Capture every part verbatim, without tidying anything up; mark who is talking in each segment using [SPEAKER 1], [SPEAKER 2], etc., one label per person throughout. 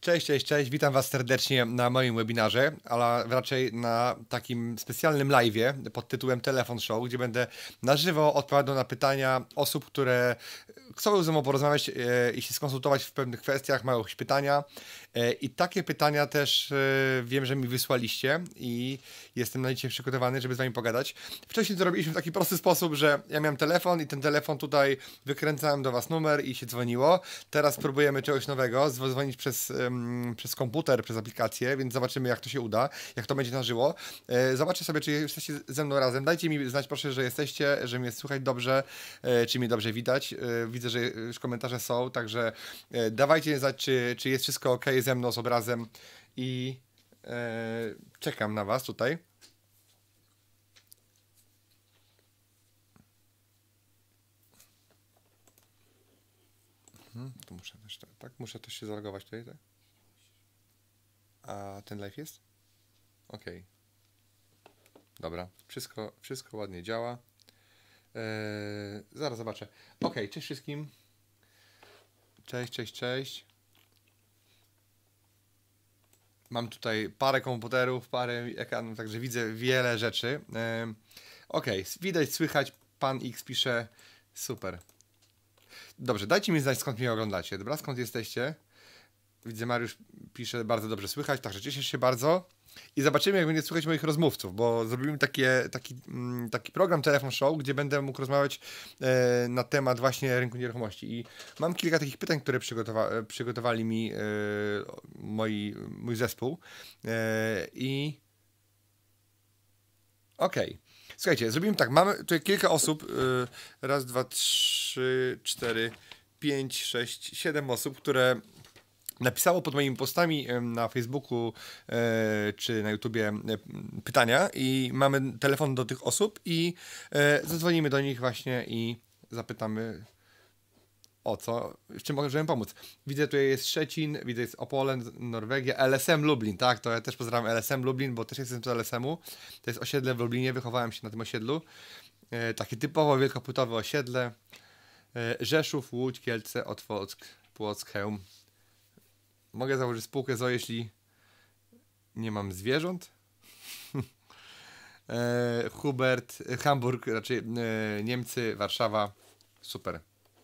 [SPEAKER 1] Cześć, cześć, cześć. Witam Was serdecznie na moim webinarze, ale raczej na takim specjalnym live'ie pod tytułem Telefon Show, gdzie będę na żywo odpowiadał na pytania osób, które chcą ze mną porozmawiać e, i się skonsultować w pewnych kwestiach, mają jakieś pytania. E, I takie pytania też e, wiem, że mi wysłaliście i jestem na dzisiaj przygotowany, żeby z Wami pogadać. Wcześniej to robiliśmy w taki prosty sposób, że ja miałem telefon i ten telefon tutaj wykręcałem do Was numer i się dzwoniło. Teraz spróbujemy czegoś nowego, dzwonić przez przez komputer, przez aplikację, więc zobaczymy, jak to się uda, jak to będzie na żywo. Zobaczcie sobie, czy jesteście ze mną razem. Dajcie mi znać, proszę, że jesteście, że mnie słychać dobrze, czy mnie dobrze widać. Widzę, że już komentarze są, także dawajcie znać, czy, czy jest wszystko ok ze mną, z obrazem i e, czekam na Was tutaj. Hmm, tu muszę też, tak? Muszę też się zalogować tutaj, tak? A ten live jest? Ok. Dobra, wszystko, wszystko ładnie działa. Eee, zaraz zobaczę. Ok, cześć wszystkim. Cześć, cześć, cześć. Mam tutaj parę komputerów, parę ekranów, także widzę wiele rzeczy. Eee, ok, widać, słychać. Pan X pisze. Super. Dobrze, dajcie mi znać, skąd mnie oglądacie. Dobra, skąd jesteście? Widzę, Mariusz pisze, bardzo dobrze słychać, także cieszę się bardzo. I zobaczymy, jak będzie słychać moich rozmówców, bo zrobimy takie, taki, taki program Telefon Show, gdzie będę mógł rozmawiać e, na temat właśnie rynku nieruchomości. I mam kilka takich pytań, które przygotowa przygotowali mi e, moi, mój zespół. E, I okej. Okay. Słuchajcie, zrobimy tak, mamy tutaj kilka osób, e, raz, dwa, trzy, cztery, pięć, sześć, siedem osób, które napisało pod moimi postami na Facebooku e, czy na YouTubie e, pytania i mamy telefon do tych osób i e, zadzwonimy do nich właśnie i zapytamy o co, w czym możemy pomóc. Widzę, tutaj jest Szczecin, widzę, jest Opole, Norwegia, L S M Lublin, tak, to ja też pozdrawiam L S M Lublin, bo też jestem z L S M u. To jest osiedle w Lublinie, wychowałem się na tym osiedlu. E, takie typowo wielkopłytowe osiedle. E, Rzeszów, Łódź, Kielce, Otwock, Płock, Chełm. Mogę założyć spółkę z o o, jeśli nie mam zwierząt. e, Hubert, Hamburg, raczej e, Niemcy, Warszawa. Super.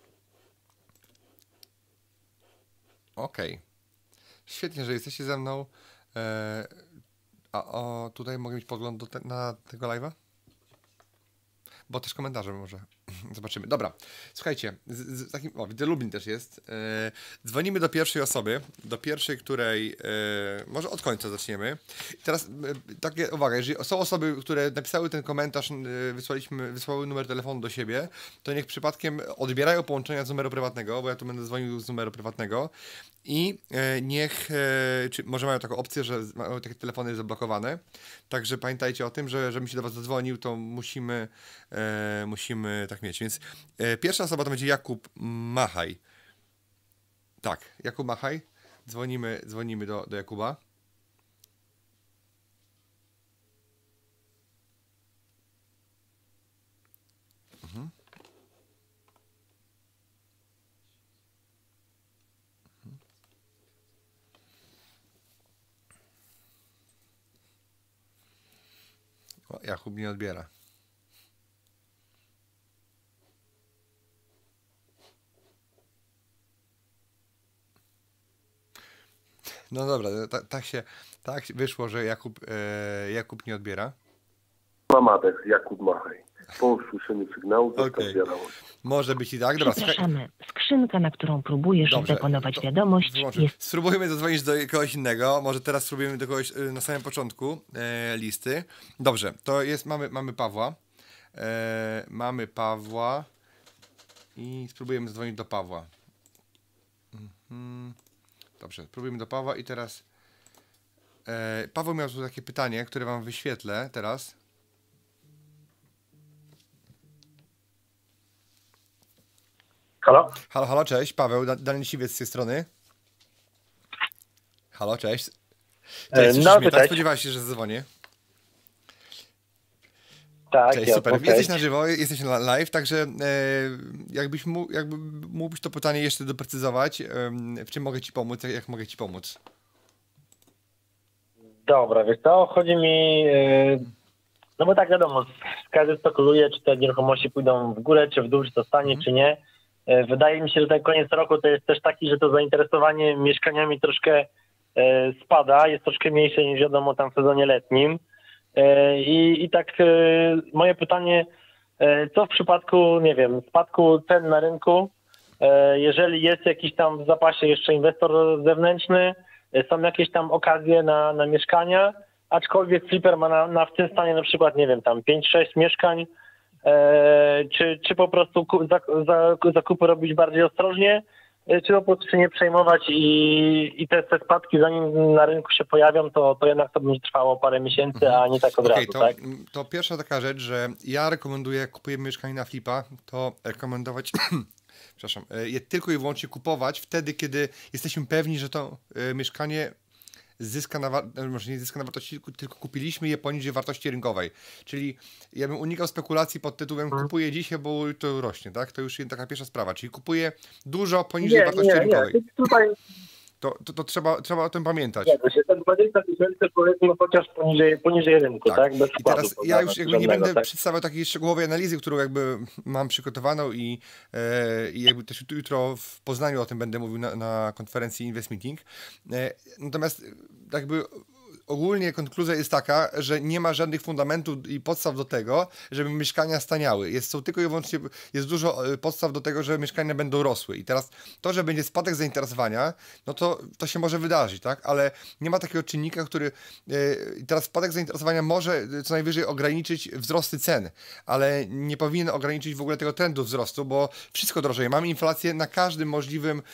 [SPEAKER 1] Okej. Okay. Świetnie, że jesteście ze mną. E, a o, tutaj mogę mieć pogląd do te, na tego live'a? Bo też komentarze może. Zobaczymy. Dobra, słuchajcie, z, z takim, o, widzę, Lublin też jest. E, dzwonimy do pierwszej osoby, do pierwszej, której, e, może od końca zaczniemy. I teraz e, takie, uwaga, jeżeli są osoby, które napisały ten komentarz, e, wysłaliśmy, wysłały numer telefonu do siebie, to niech przypadkiem odbierają połączenia z numeru prywatnego, bo ja tu będę dzwonił z numeru prywatnego i e, niech, e, czy może mają taką opcję, że mają takie telefony zablokowane, także pamiętajcie o tym, że żebym się do Was zadzwonił, to musimy, e, musimy tak mieć. Więc e, pierwsza osoba to będzie Jakub Machaj. Tak, Jakub Machaj. Dzwonimy, dzwonimy do, do Jakuba. Mhm. O, Jakub nie odbiera. No dobra, tak, tak się tak wyszło, że Jakub, e, Jakub nie odbiera.
[SPEAKER 2] Mamadek, Jakub Machaj. Po usłyszeniu sygnału zostaw
[SPEAKER 1] Okay.
[SPEAKER 2] wiadomość.
[SPEAKER 1] Może być i tak. Dobra,
[SPEAKER 3] Przepraszamy. Skrzynka, na którą próbujesz
[SPEAKER 1] Dobrze.
[SPEAKER 3] zadeponować
[SPEAKER 1] To
[SPEAKER 3] wiadomość
[SPEAKER 1] wyłączę.
[SPEAKER 3] jest...
[SPEAKER 1] Spróbujmy zadzwonić do kogoś innego. Może teraz spróbujemy do kogoś y, na samym początku e, listy. Dobrze, to jest, mamy, mamy Pawła. E, mamy Pawła i spróbujemy zadzwonić do Pawła. Mhm. Dobrze, spróbujemy do Pawła i teraz e, Paweł miał tu takie pytanie, które wam wyświetlę teraz.
[SPEAKER 2] Halo?
[SPEAKER 1] Halo, halo, cześć, Paweł, Daniel Siwiec z tej strony. Halo, cześć. Cześć,
[SPEAKER 4] No,
[SPEAKER 1] mnie, tak?
[SPEAKER 4] cześć.
[SPEAKER 1] Spodziewałeś się, że zadzwonię?
[SPEAKER 4] Tak,
[SPEAKER 1] Cześć,
[SPEAKER 4] ja,
[SPEAKER 1] super.
[SPEAKER 4] okay.
[SPEAKER 1] Jesteś na żywo, jesteś na live, także e, jakbyś mógł, jakby mógłbyś to pytanie jeszcze doprecyzować, e, w czym mogę Ci pomóc, jak, jak mogę Ci pomóc?
[SPEAKER 4] Dobra, wiesz co, chodzi mi, yy, no bo tak wiadomo, każdy spekuluje, czy te nieruchomości pójdą w górę, czy w dół, czy to stanie,
[SPEAKER 1] Mhm.
[SPEAKER 4] czy nie. Yy, wydaje mi się, że ten koniec roku to jest też taki, że to zainteresowanie mieszkaniami troszkę yy, spada, jest troszkę mniejsze niż wiadomo tam w sezonie letnim. Yy, I, i tak yy, moje pytanie, yy, co w przypadku, nie wiem, spadku cen na rynku, yy, jeżeli jest jakiś tam w zapasie jeszcze inwestor zewnętrzny, są jakieś tam okazje na, na mieszkania, aczkolwiek flipper ma na, na w tym stanie na przykład, nie wiem, tam pięć sześć mieszkań, e, czy, czy po prostu ku, za, za, zakupy robić bardziej ostrożnie, e, czy po prostu się nie przejmować i, i te, te spadki zanim na rynku się pojawią, to, to jednak to będzie trwało parę miesięcy, a nie tak od
[SPEAKER 1] Okej,
[SPEAKER 4] razu,
[SPEAKER 1] to,
[SPEAKER 4] tak?
[SPEAKER 1] to pierwsza taka rzecz, że ja rekomenduję, jak kupujemy mieszkanie na flipa, to rekomendować przepraszam, je tylko i wyłącznie kupować wtedy, kiedy jesteśmy pewni, że to y, mieszkanie zyska na, wa- może nie zyska na wartości, tylko, tylko kupiliśmy je poniżej wartości rynkowej. Czyli ja bym unikał spekulacji pod tytułem
[SPEAKER 4] Mhm.
[SPEAKER 1] kupuję dzisiaj, bo to rośnie, tak? To już jest taka pierwsza sprawa, czyli kupuję dużo poniżej
[SPEAKER 4] Nie,
[SPEAKER 1] wartości
[SPEAKER 4] nie,
[SPEAKER 1] rynkowej.
[SPEAKER 4] nie, tutaj
[SPEAKER 1] To, to, to trzeba, trzeba o tym pamiętać.
[SPEAKER 4] zgadza się, te dwadzieścia tysięcy powiedzmy chociaż poniżej, poniżej rynku,
[SPEAKER 1] Tak.
[SPEAKER 4] tak? Bez
[SPEAKER 1] I
[SPEAKER 4] wkładu
[SPEAKER 1] teraz ja już jakby nie
[SPEAKER 4] żadnego,
[SPEAKER 1] będę
[SPEAKER 4] tak?
[SPEAKER 1] przedstawiał takiej szczegółowej analizy, którą jakby mam przygotowaną i, e, i jakby też jutro w Poznaniu o tym będę mówił na, na konferencji Invest Meeting. E, natomiast jakby ogólnie konkluzja jest taka, że nie ma żadnych fundamentów i podstaw do tego, żeby mieszkania staniały. Jest, są tylko i wyłącznie, jest dużo e, podstaw do tego, że mieszkania będą rosły. I teraz to, że będzie spadek zainteresowania, no to, to się może wydarzyć, tak? Ale nie ma takiego czynnika, który e, i teraz spadek zainteresowania może e, co najwyżej ograniczyć wzrosty cen, ale nie powinien ograniczyć w ogóle tego trendu wzrostu, bo wszystko drożeje. Mamy inflację na każdym możliwym, e,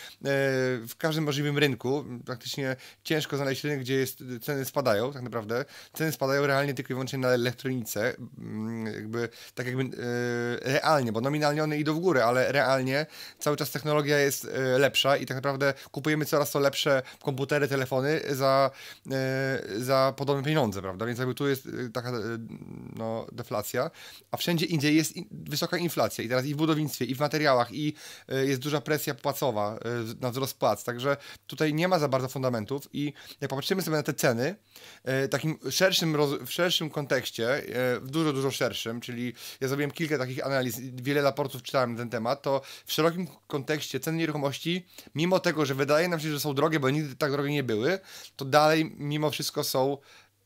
[SPEAKER 1] w każdym możliwym rynku. Praktycznie ciężko znaleźć rynek, gdzie jest, ceny spadają tak naprawdę. Ceny spadają realnie tylko i wyłącznie na elektronice. Mm, jakby, tak jakby e, realnie, bo nominalnie one idą w górę, ale realnie cały czas technologia jest e, lepsza i tak naprawdę kupujemy coraz to lepsze komputery, telefony za, e, za podobne pieniądze, prawda? Więc jakby tu jest e, taka e, no, deflacja, a wszędzie indziej jest in, wysoka inflacja i teraz i w budownictwie, i w materiałach, i e, jest duża presja płacowa e, na wzrost płac, także tutaj nie ma za bardzo fundamentów i jak popatrzymy sobie na te ceny, e, takim szerszym, roz, w szerszym kontekście, e, w dużo, dużo szerszym, czyli ja zrobiłem kilka takich analiz, wiele raportów czytałem na ten temat, to w szerokim kontekście ceny nieruchomości, mimo tego, że wydaje nam się, że są drogie, bo nigdy tak drogie nie były, to dalej mimo wszystko są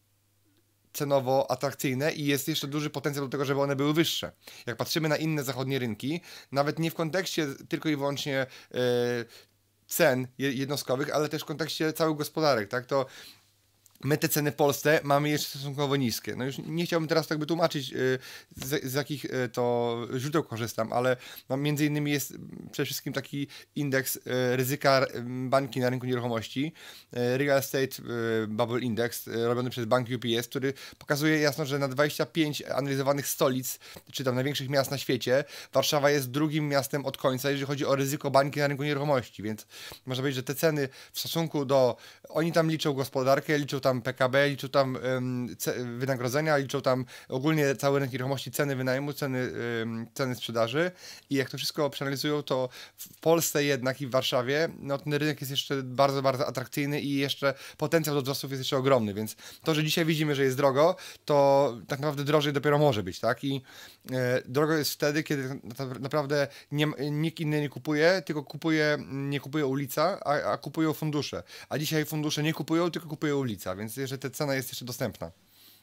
[SPEAKER 1] cenowo atrakcyjne i jest jeszcze duży potencjał do tego, żeby one były wyższe. Jak patrzymy na inne zachodnie rynki, nawet nie w kontekście tylko i wyłącznie e, cen jednostkowych, ale też w kontekście całych gospodarek, tak, to my te ceny w Polsce mamy jeszcze stosunkowo niskie. No już nie chciałbym teraz jakby tłumaczyć, y, z, z jakich y, to źródeł korzystam, ale no, między innymi jest przede wszystkim taki indeks y, ryzyka y, bańki na rynku nieruchomości, y, Real Estate y, Bubble Index, y, robiony przez bank U P S, który pokazuje jasno, że na dwadzieścia pięć analizowanych stolic, czy tam największych miast na świecie, Warszawa jest drugim miastem od końca, jeżeli chodzi o ryzyko bańki na rynku nieruchomości, więc można powiedzieć, że te ceny w stosunku do, oni tam liczą gospodarkę, liczą tam P K B, liczą tam um, ce- wynagrodzenia, liczą tam ogólnie cały rynek nieruchomości, ceny wynajmu, ceny, um, ceny sprzedaży i jak to wszystko przeanalizują, to w Polsce jednak i w Warszawie, no ten rynek jest jeszcze bardzo, bardzo atrakcyjny i jeszcze potencjał do wzrostów jest jeszcze ogromny, więc to, że dzisiaj widzimy, że jest drogo, to tak naprawdę drożej dopiero może być, tak? I e, drogo jest wtedy, kiedy tak naprawdę nie, nikt inny nie kupuje, tylko kupuje, nie kupuje ulica, a, a kupują fundusze. A dzisiaj fundusze nie kupują, tylko kupuje ulica, więc jeszcze ta cena jest jeszcze dostępna.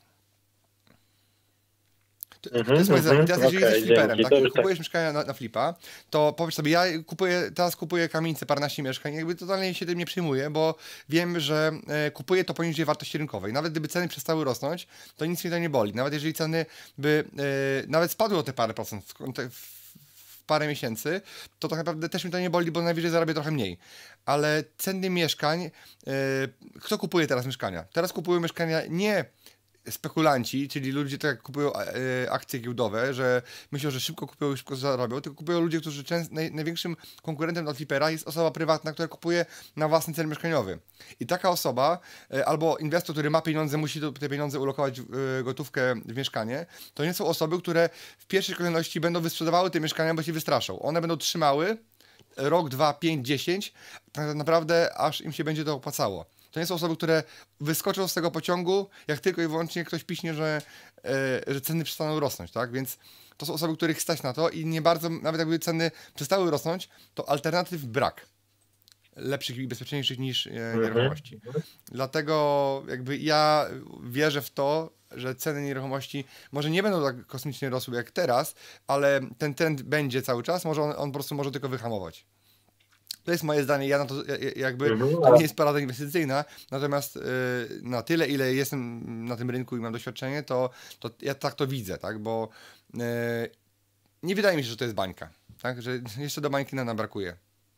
[SPEAKER 1] To, to jest moje zdanie. I teraz jeżeli
[SPEAKER 4] okay,
[SPEAKER 1] jesteś fliperem, tak,
[SPEAKER 4] to,
[SPEAKER 1] kupujesz
[SPEAKER 4] tak.
[SPEAKER 1] mieszkania na, na flipa, to powiedz sobie, ja kupuję, teraz kupuję kamienice, paręnaście mieszkań, jakby totalnie się tym nie przyjmuję, bo wiem, że e, kupuję to poniżej wartości rynkowej. Nawet gdyby ceny przestały rosnąć, to nic mnie to nie boli. Nawet jeżeli ceny by e, nawet spadły o te parę procent w, w, w parę miesięcy, to tak naprawdę też mnie to nie boli, bo najwyżej zarabię trochę mniej. Ale ceny mieszkań, e, kto kupuje teraz mieszkania? Teraz kupują mieszkania nie spekulanci, czyli ludzie tak jak kupują e, akcje giełdowe, że myślą, że szybko kupują i szybko zarobią, tylko kupują ludzie, którzy często, naj, największym konkurentem dla flipera jest osoba prywatna, która kupuje na własny cel mieszkaniowy. I taka osoba, e, albo inwestor, który ma pieniądze, musi do, te pieniądze ulokować w e, gotówkę w mieszkanie, to nie są osoby, które w pierwszej kolejności będą wysprzedawały te mieszkania, bo się wystraszą. One będą trzymały rok, dwa, pięć, dziesięć, tak naprawdę aż im się będzie to opłacało. To To nie są osoby, które wyskoczą z tego pociągu, jak tylko i wyłącznie ktoś piśnie, że, e, że ceny przestaną rosnąć, tak? Więc to są osoby, których stać na to i nie bardzo, nawet jakby ceny przestały rosnąć, to alternatyw brak. Lepszych i bezpieczniejszych niż e, nieruchomości. Mhm. Dlatego jakby ja wierzę w to, że ceny nieruchomości może nie będą tak kosmicznie rosły jak teraz, ale ten trend będzie cały czas, może on, on po prostu może tylko wyhamować. To jest moje zdanie, ja na to jakby, to nie jest porada inwestycyjna, natomiast yy, na tyle, ile jestem na tym rynku i mam doświadczenie, to, to ja tak to widzę, tak, bo yy, nie wydaje mi się, że to jest bańka, tak, że jeszcze do bańki nam brakuje.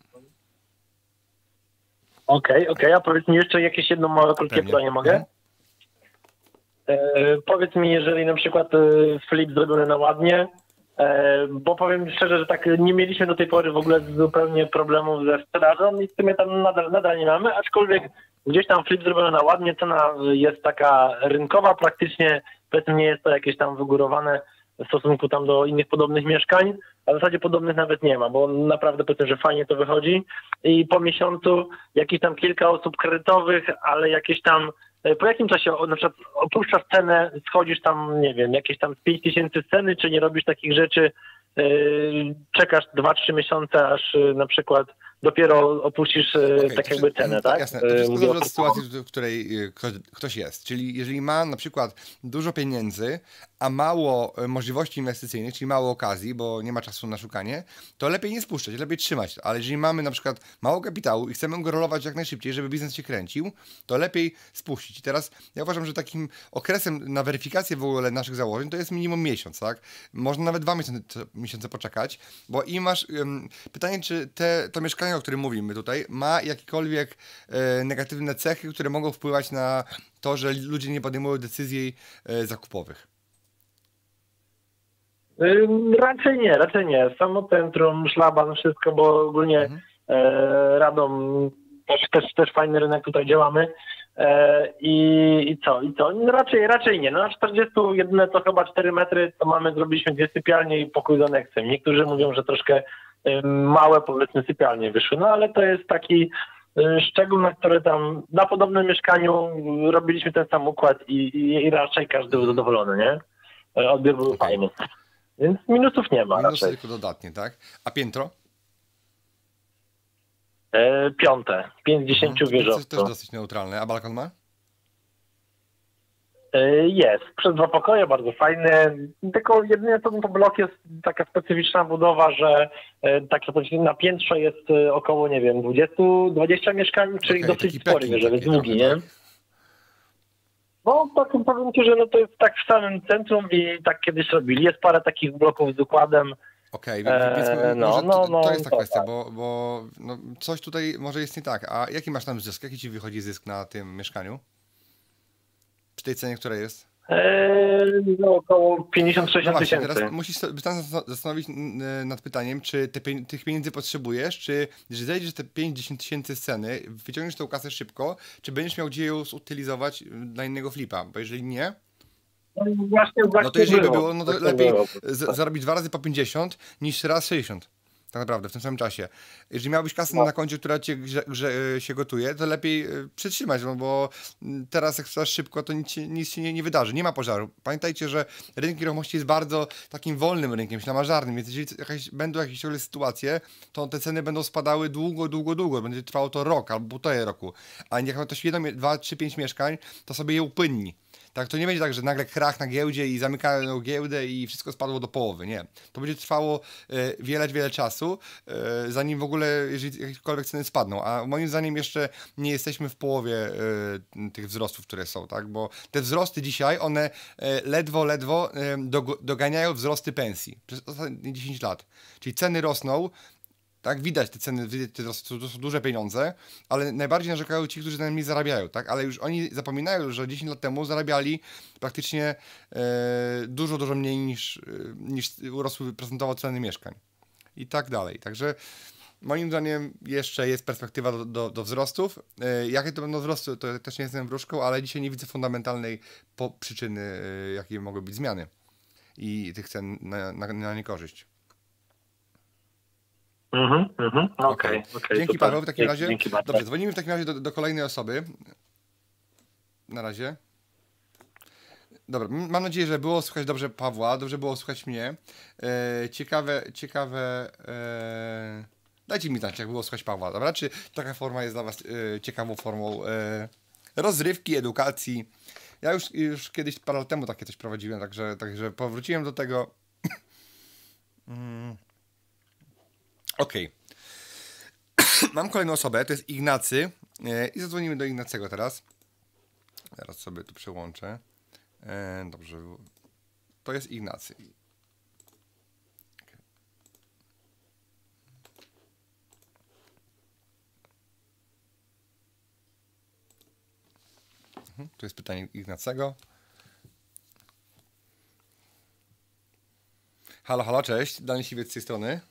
[SPEAKER 4] Okej, okay, okej, okay. A powiedz mi jeszcze jakieś jedno małe krótkie pytanie, mogę? E, powiedz mi, jeżeli na przykład e, flip zrobiony na ładnie, e, bo powiem szczerze, że tak nie mieliśmy do tej pory w ogóle zupełnie problemów ze sprzedażą i w sumie tam nadal, nadal nie mamy, aczkolwiek gdzieś tam flip zrobiony na ładnie, cena jest taka rynkowa praktycznie, powiedzmy nie jest to jakieś tam wygórowane w stosunku tam do innych podobnych mieszkań, a w zasadzie podobnych nawet nie ma, bo naprawdę powiedzmy, że fajnie to wychodzi i po miesiącu jakieś tam kilka osób kredytowych, ale jakieś tam po jakim czasie na przykład opuszczasz cenę, schodzisz tam, nie wiem, jakieś tam z pięć tysięcy ceny, czy nie robisz takich rzeczy, yy, czekasz dwa trzy miesiące, aż yy, na przykład dopiero opuścisz yy, okay, tak jakby cenę,
[SPEAKER 1] no,
[SPEAKER 4] tak?
[SPEAKER 1] Jasne, to wszystko zależy od sytuacji, w której ktoś, ktoś jest. Czyli jeżeli ma na przykład dużo pieniędzy, a mało możliwości inwestycyjnych, czyli mało okazji, bo nie ma czasu na szukanie, to lepiej nie spuszczać, lepiej trzymać. Ale jeżeli mamy na przykład mało kapitału i chcemy go rolować jak najszybciej, żeby biznes się kręcił, to lepiej spuścić. I teraz ja uważam, że takim okresem na weryfikację w ogóle naszych założeń to jest minimum miesiąc, tak? Można nawet dwa miesiące, miesiące poczekać, bo i masz um, pytanie, czy te, to mieszkanie, o którym mówimy tutaj, ma jakiekolwiek e, negatywne cechy, które mogą wpływać na to, że ludzie nie podejmują decyzji e, zakupowych.
[SPEAKER 4] Raczej nie, raczej nie. Samo centrum, szlaban, wszystko, bo ogólnie mhm. e, Radom też, też, też fajny rynek, tutaj działamy. E, i, I co? I co? Raczej, raczej nie. No na czterdziestu jedyne to chyba cztery metry, to mamy, zrobiliśmy dwie sypialnie i pokój z aneksem. Niektórzy mówią, że troszkę e, małe, powiedzmy, sypialnie wyszły, no ale to jest taki e, szczegół, na który tam na podobnym mieszkaniu robiliśmy ten sam układ i, i, i raczej każdy był zadowolony, nie? E, odbiór był okay. fajny. Więc minusów nie ma.
[SPEAKER 1] Minusy tylko dodatnie, tak? A piętro?
[SPEAKER 4] E, piąte. pięć z dziesięciu
[SPEAKER 1] mhm.
[SPEAKER 4] wieżowców.
[SPEAKER 1] To jest też dosyć neutralne. A balkon ma?
[SPEAKER 4] E, jest. Przez dwa pokoje, bardzo fajne. Tylko jedynie to, to blok jest taka specyficzna budowa, że e, tak na piętrze jest e, około, nie wiem, dwadzieścia, dwadzieścia mieszkań, czyli okay, dosyć spory, że jest długi, nie? Tak. No, tak powiem Ci, że no to jest tak w samym centrum i tak kiedyś robili. Jest parę takich bloków z układem.
[SPEAKER 1] Okej, okay, więc
[SPEAKER 4] eee, no,
[SPEAKER 1] może
[SPEAKER 4] no,
[SPEAKER 1] to,
[SPEAKER 4] no,
[SPEAKER 1] to jest ta
[SPEAKER 4] to
[SPEAKER 1] kwestia,
[SPEAKER 4] tak.
[SPEAKER 1] bo, bo no, coś tutaj może jest nie tak. A jaki masz tam zysk? Jaki Ci wychodzi zysk na tym mieszkaniu? Przy tej cenie, która jest?
[SPEAKER 4] Eee, no, około pięćdziesiąt sześćdziesiąt
[SPEAKER 1] no
[SPEAKER 4] tysięcy.
[SPEAKER 1] Teraz musisz sobie zastanowić nad pytaniem, czy te, tych pieniędzy potrzebujesz, czy jeżeli zejdziesz te pięć do dziesięciu tysięcy z ceny, wyciągniesz tę kasę szybko, czy będziesz miał gdzie ją zutylizować dla innego flipa? Bo jeżeli nie,
[SPEAKER 4] no, właśnie, właśnie
[SPEAKER 1] no to jeżeli
[SPEAKER 4] było.
[SPEAKER 1] by było, no to lepiej było. zarobić dwa razy po pięćdziesiąt niż raz sześćdziesiąt. Tak naprawdę, w tym samym czasie. Jeżeli miałbyś kasę no. na koncie, która cię grze, grze, się gotuje, to lepiej przytrzymać, no bo teraz jak sprzedasz szybko, to nic, nic się nie, nie wydarzy. Nie ma pożaru. Pamiętajcie, że rynek nieruchomości jest bardzo takim wolnym rynkiem, ślamażarnym, więc jeżeli jakaś, będą jakieś sytuacje, to te ceny będą spadały długo, długo, długo. Będzie trwało to rok albo półtorej roku. A niech ktoś jedno, dwa, trzy, pięć mieszkań, to sobie je upłynni. Tak, to nie będzie tak, że nagle krach na giełdzie i zamykają giełdę i wszystko spadło do połowy. Nie. To będzie trwało e, wiele, wiele czasu, e, zanim w ogóle, jeżeli jakiekolwiek ceny spadną. A moim zdaniem jeszcze nie jesteśmy w połowie e, tych wzrostów, które są, tak? Bo te wzrosty dzisiaj, one e, ledwo, ledwo e, do, doganiają wzrosty pensji przez ostatnie dziesięć lat. Czyli ceny rosną. Tak, widać te ceny, widać, to są duże pieniądze, ale najbardziej narzekają ci, którzy najmniej zarabiają, tak? Ale już oni zapominają, że dziesięć lat temu zarabiali praktycznie e, dużo, dużo mniej niż, e, niż urosły procentowo ceny mieszkań. I tak dalej. Także moim zdaniem jeszcze jest perspektywa do, do, do wzrostów. E, jakie to będą wzrosty, to też nie jestem wróżką, ale dzisiaj nie widzę fundamentalnej po przyczyny, e, jakie mogą być zmiany i tych cen na, na, na niekorzyść.
[SPEAKER 4] Mhm, mhm, okej, okej.
[SPEAKER 1] Dzięki
[SPEAKER 4] super.
[SPEAKER 1] Paweł, w takim
[SPEAKER 4] Dzięki,
[SPEAKER 1] razie.
[SPEAKER 4] dzięki
[SPEAKER 1] Dobrze, dzwonimy w takim razie do, do kolejnej osoby. na razie. Dobra, mam nadzieję, że było słychać dobrze Pawła, dobrze było słychać mnie. E, ciekawe, ciekawe... E, dajcie mi znać, jak było słychać Pawła, dobra? Czy taka forma jest dla was e, ciekawą formą e, rozrywki, edukacji? Ja już, już kiedyś, parę lat temu takie coś prowadziłem, także, także powróciłem do tego. mm. Okej. Okay. Mam kolejną osobę, to jest Ignacy e, i zadzwonimy do Ignacego teraz. Teraz sobie tu przełączę. E, dobrze, to jest Ignacy. Okay. Mhm, tu jest pytanie Ignacego. Halo, halo, cześć. Daniel Siwiec z tej strony.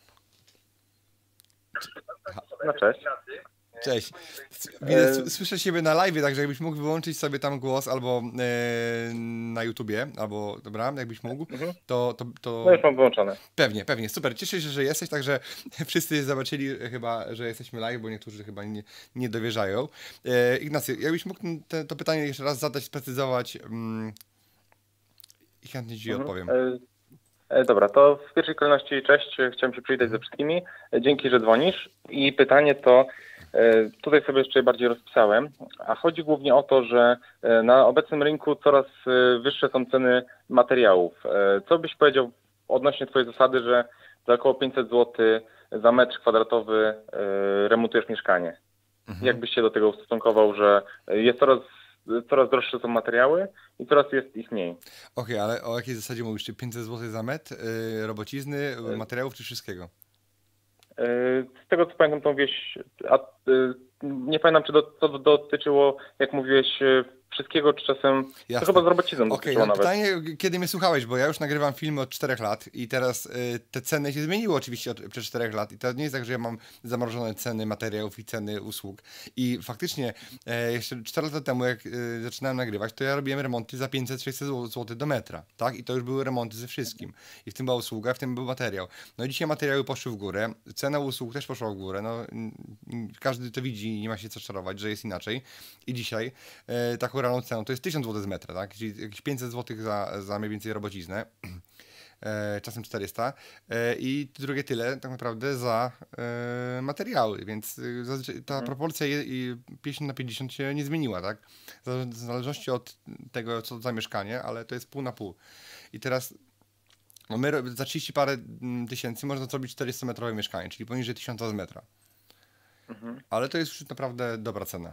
[SPEAKER 5] No cześć.
[SPEAKER 1] Cześć. Widzę, słyszę siebie na live, także jakbyś mógł wyłączyć sobie tam głos albo e, na YouTubie, albo dobra, jakbyś mógł,
[SPEAKER 5] Mhm.
[SPEAKER 1] to, to, to...
[SPEAKER 5] No już mam wyłączone.
[SPEAKER 1] Pewnie, pewnie, super. Cieszę się, że jesteś, także wszyscy zobaczyli chyba, że jesteśmy live, bo niektórzy chyba nie, nie dowierzają. E, Ignacy, jakbyś mógł te, to pytanie jeszcze raz zadać, sprecyzować mm, i chętnie ci
[SPEAKER 5] Mhm.
[SPEAKER 1] odpowiem.
[SPEAKER 5] E, e, dobra, to w pierwszej kolejności cześć, chciałem się przywitać ze wszystkimi. E, Dzięki, że dzwonisz. I pytanie to, e, tutaj sobie jeszcze bardziej rozpisałem, a chodzi głównie o to, że e, na obecnym rynku coraz e, wyższe są ceny materiałów. E, co byś powiedział odnośnie twojej zasady, że za około pięćset złotych za metr kwadratowy e, remontujesz mieszkanie?
[SPEAKER 1] Mhm.
[SPEAKER 5] Jak byś się do tego ustosunkował, że jest coraz, coraz droższe są materiały i coraz jest ich mniej?
[SPEAKER 1] Okej, okay, ale o jakiej zasadzie mówisz? Czy pięćset złotych za metr, yy, robocizny, yy, materiałów, czy wszystkiego?
[SPEAKER 5] Z tego co pamiętam, tą wieś, a, nie pamiętam, czy do, to dotyczyło, jak mówiłeś, wszystkiego, czy czasem
[SPEAKER 1] Jasne.
[SPEAKER 5] to chyba z robocizną
[SPEAKER 1] Okej,
[SPEAKER 5] dotyczyło
[SPEAKER 1] no
[SPEAKER 5] nawet.
[SPEAKER 1] pytanie, kiedy mnie słuchałeś, bo ja już nagrywam filmy od czterech lat i teraz y, te ceny się zmieniły oczywiście od, przez czterech lat i to nie jest tak, że ja mam zamrożone ceny materiałów i ceny usług. I faktycznie e, jeszcze cztery lata temu, jak y, zaczynałem nagrywać, to ja robiłem remonty za pięćset sześćset złotych do metra, tak? I to już były remonty ze wszystkim. I w tym była usługa, w tym był materiał. No i dzisiaj materiały poszły w górę, cena usług też poszła w górę, no mm, każdy to widzi i nie ma się co czarować, że jest inaczej. I dzisiaj e, taką realną ceną to jest tysiąc złotych z metra, tak? Czyli jakieś pięćset złotych za, za mniej więcej robociznę, e, czasem czterysta e, i drugie tyle tak naprawdę za e, materiały, więc e, zazwyczaj ta
[SPEAKER 5] Mhm.
[SPEAKER 1] proporcja je, i pięćdziesiąt na pięćdziesiąt się nie zmieniła, tak? W zależności od tego, co za mieszkanie, ale to jest pół na pół. I teraz no my za trzydzieści parę tysięcy można zrobić czterystometrowe mieszkanie, czyli poniżej tysiąc z metra.
[SPEAKER 5] Mhm.
[SPEAKER 1] Ale to jest już naprawdę dobra cena.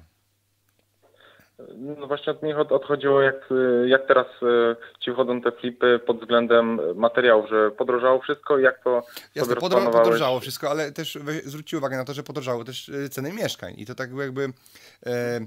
[SPEAKER 5] No właśnie od nich od, odchodziło, jak, jak teraz ci wchodzą te flipy pod względem materiałów, że podrożało wszystko i jak to
[SPEAKER 1] Jasne,
[SPEAKER 5] sobie
[SPEAKER 1] podro-
[SPEAKER 5] rozplanowałeś?
[SPEAKER 1] podrożało wszystko, ale też we- zwróćcie uwagę na to, że podrożały też y, ceny mieszkań i to tak jakby e,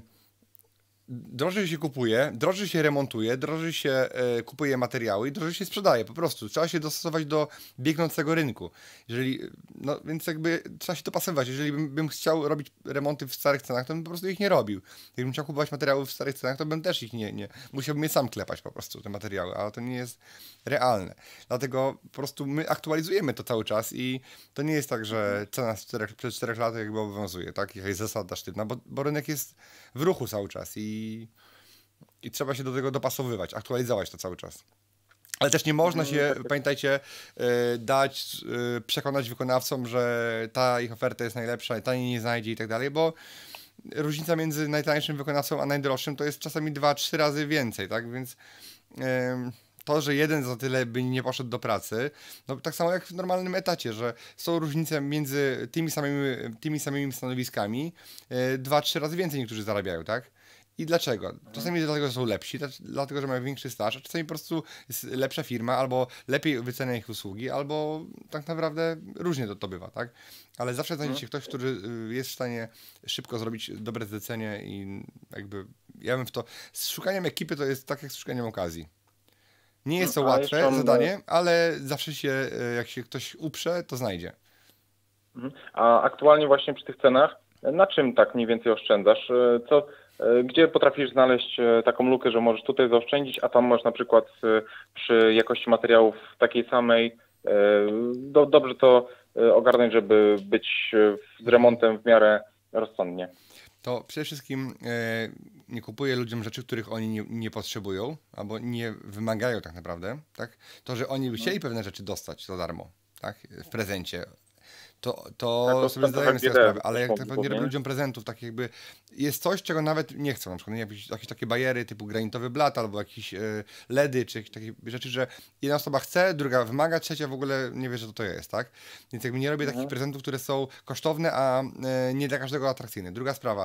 [SPEAKER 1] drożej się kupuje, drożej się remontuje, drożej się e, kupuje materiały i drożej się sprzedaje po prostu. Trzeba się dostosować do biegnącego rynku. Jeżeli, no więc jakby trzeba się dopasować. Jeżeli bym, bym chciał robić remonty w starych cenach, to bym po prostu ich nie robił. Jakbym chciał kupować materiały w starych cenach, to bym też ich nie, nie musiałbym je sam klepać po prostu, te materiały, ale to nie jest realne. Dlatego po prostu my aktualizujemy to cały czas i to nie jest tak, że cena z czterech, przez czterech lat jakby obowiązuje, tak? Jakaś zasada sztywna, bo, bo rynek jest w ruchu cały czas i I trzeba się do tego dopasowywać, aktualizować to cały czas. Ale też nie można się, pamiętajcie, y, dać, y, przekonać wykonawcom, że ta ich oferta jest najlepsza, taniej nie znajdzie i tak dalej, bo różnica między najtańszym wykonawcą a najdroższym to jest czasami dwa trzy razy więcej, tak? Więc y, to, że jeden za tyle by nie poszedł do pracy, no tak samo jak w normalnym etacie, że są różnice między tymi samymi, tymi samymi stanowiskami, y, dwa trzy razy więcej niektórzy zarabiają, tak? I dlaczego? Czasami dlatego, że są lepsi, dlatego, że mają większy staż, a czasami po prostu jest lepsza firma, albo lepiej wycenia ich usługi, albo tak naprawdę różnie to, to bywa, tak? Ale zawsze znajdzie się ktoś, który jest w stanie szybko zrobić dobre zlecenie i jakby, ja bym w to, z szukaniem ekipy to jest tak jak z szukaniem okazji. Nie jest to
[SPEAKER 5] A
[SPEAKER 1] łatwe
[SPEAKER 5] jeszcze mam-
[SPEAKER 1] zadanie, ale zawsze się, jak się ktoś uprze, to znajdzie.
[SPEAKER 5] Mhm. A aktualnie właśnie przy tych cenach, na czym tak mniej więcej oszczędzasz? Co, gdzie potrafisz znaleźć taką lukę, że możesz tutaj zaoszczędzić, a tam możesz na przykład przy jakości materiałów takiej samej do, dobrze to ogarnąć, żeby być z remontem w miarę rozsądnie?
[SPEAKER 1] To przede wszystkim e, nie kupuję ludziom rzeczy, których oni nie, nie potrzebują, albo nie wymagają tak naprawdę, tak? To, że oni by chcieli pewne rzeczy dostać za darmo, tak? W prezencie. To, to,
[SPEAKER 5] to
[SPEAKER 1] sobie
[SPEAKER 5] to
[SPEAKER 1] zdajemy z tego
[SPEAKER 5] idea,
[SPEAKER 1] sprawę, ale jak
[SPEAKER 5] to
[SPEAKER 1] tak
[SPEAKER 5] mogę,
[SPEAKER 1] nie robię
[SPEAKER 5] nie?
[SPEAKER 1] ludziom prezentów, tak jakby jest coś, czego nawet nie chcą, na przykład nie, jakieś, jakieś takie bariery typu granitowy blat, albo jakieś e, LEDy, czy jakieś takie rzeczy, że jedna osoba chce, druga wymaga, trzecia w ogóle nie wie, że to to jest, tak? Więc jakby nie robię
[SPEAKER 5] Mhm.
[SPEAKER 1] takich prezentów, które są kosztowne, a e, nie dla każdego atrakcyjne. Druga sprawa,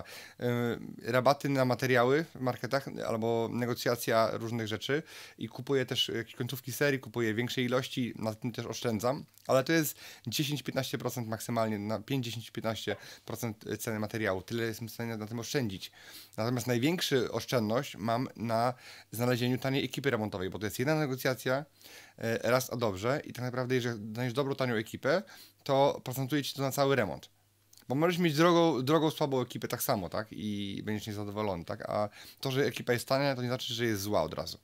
[SPEAKER 1] e, rabaty na materiały w marketach, albo negocjacja różnych rzeczy i kupuję też jakieś końcówki serii, kupuję większej ilości, na tym też oszczędzam, ale to jest dziesięć do piętnastu procent maksymalnie, na pięć, dziesięć, piętnaście procent ceny materiału. Tyle jestem w stanie na tym oszczędzić. Natomiast największy oszczędność mam na znalezieniu taniej ekipy remontowej, bo to jest jedna negocjacja, e, raz a dobrze i tak naprawdę jeżeli znajdziesz dobrą, tanią ekipę, to procentuje ci to na cały remont. Bo możesz mieć drogą, drogą, słabą ekipę tak samo, tak? I będziesz niezadowolony, tak? A to, że ekipa jest tania, to nie znaczy, że jest zła od razu.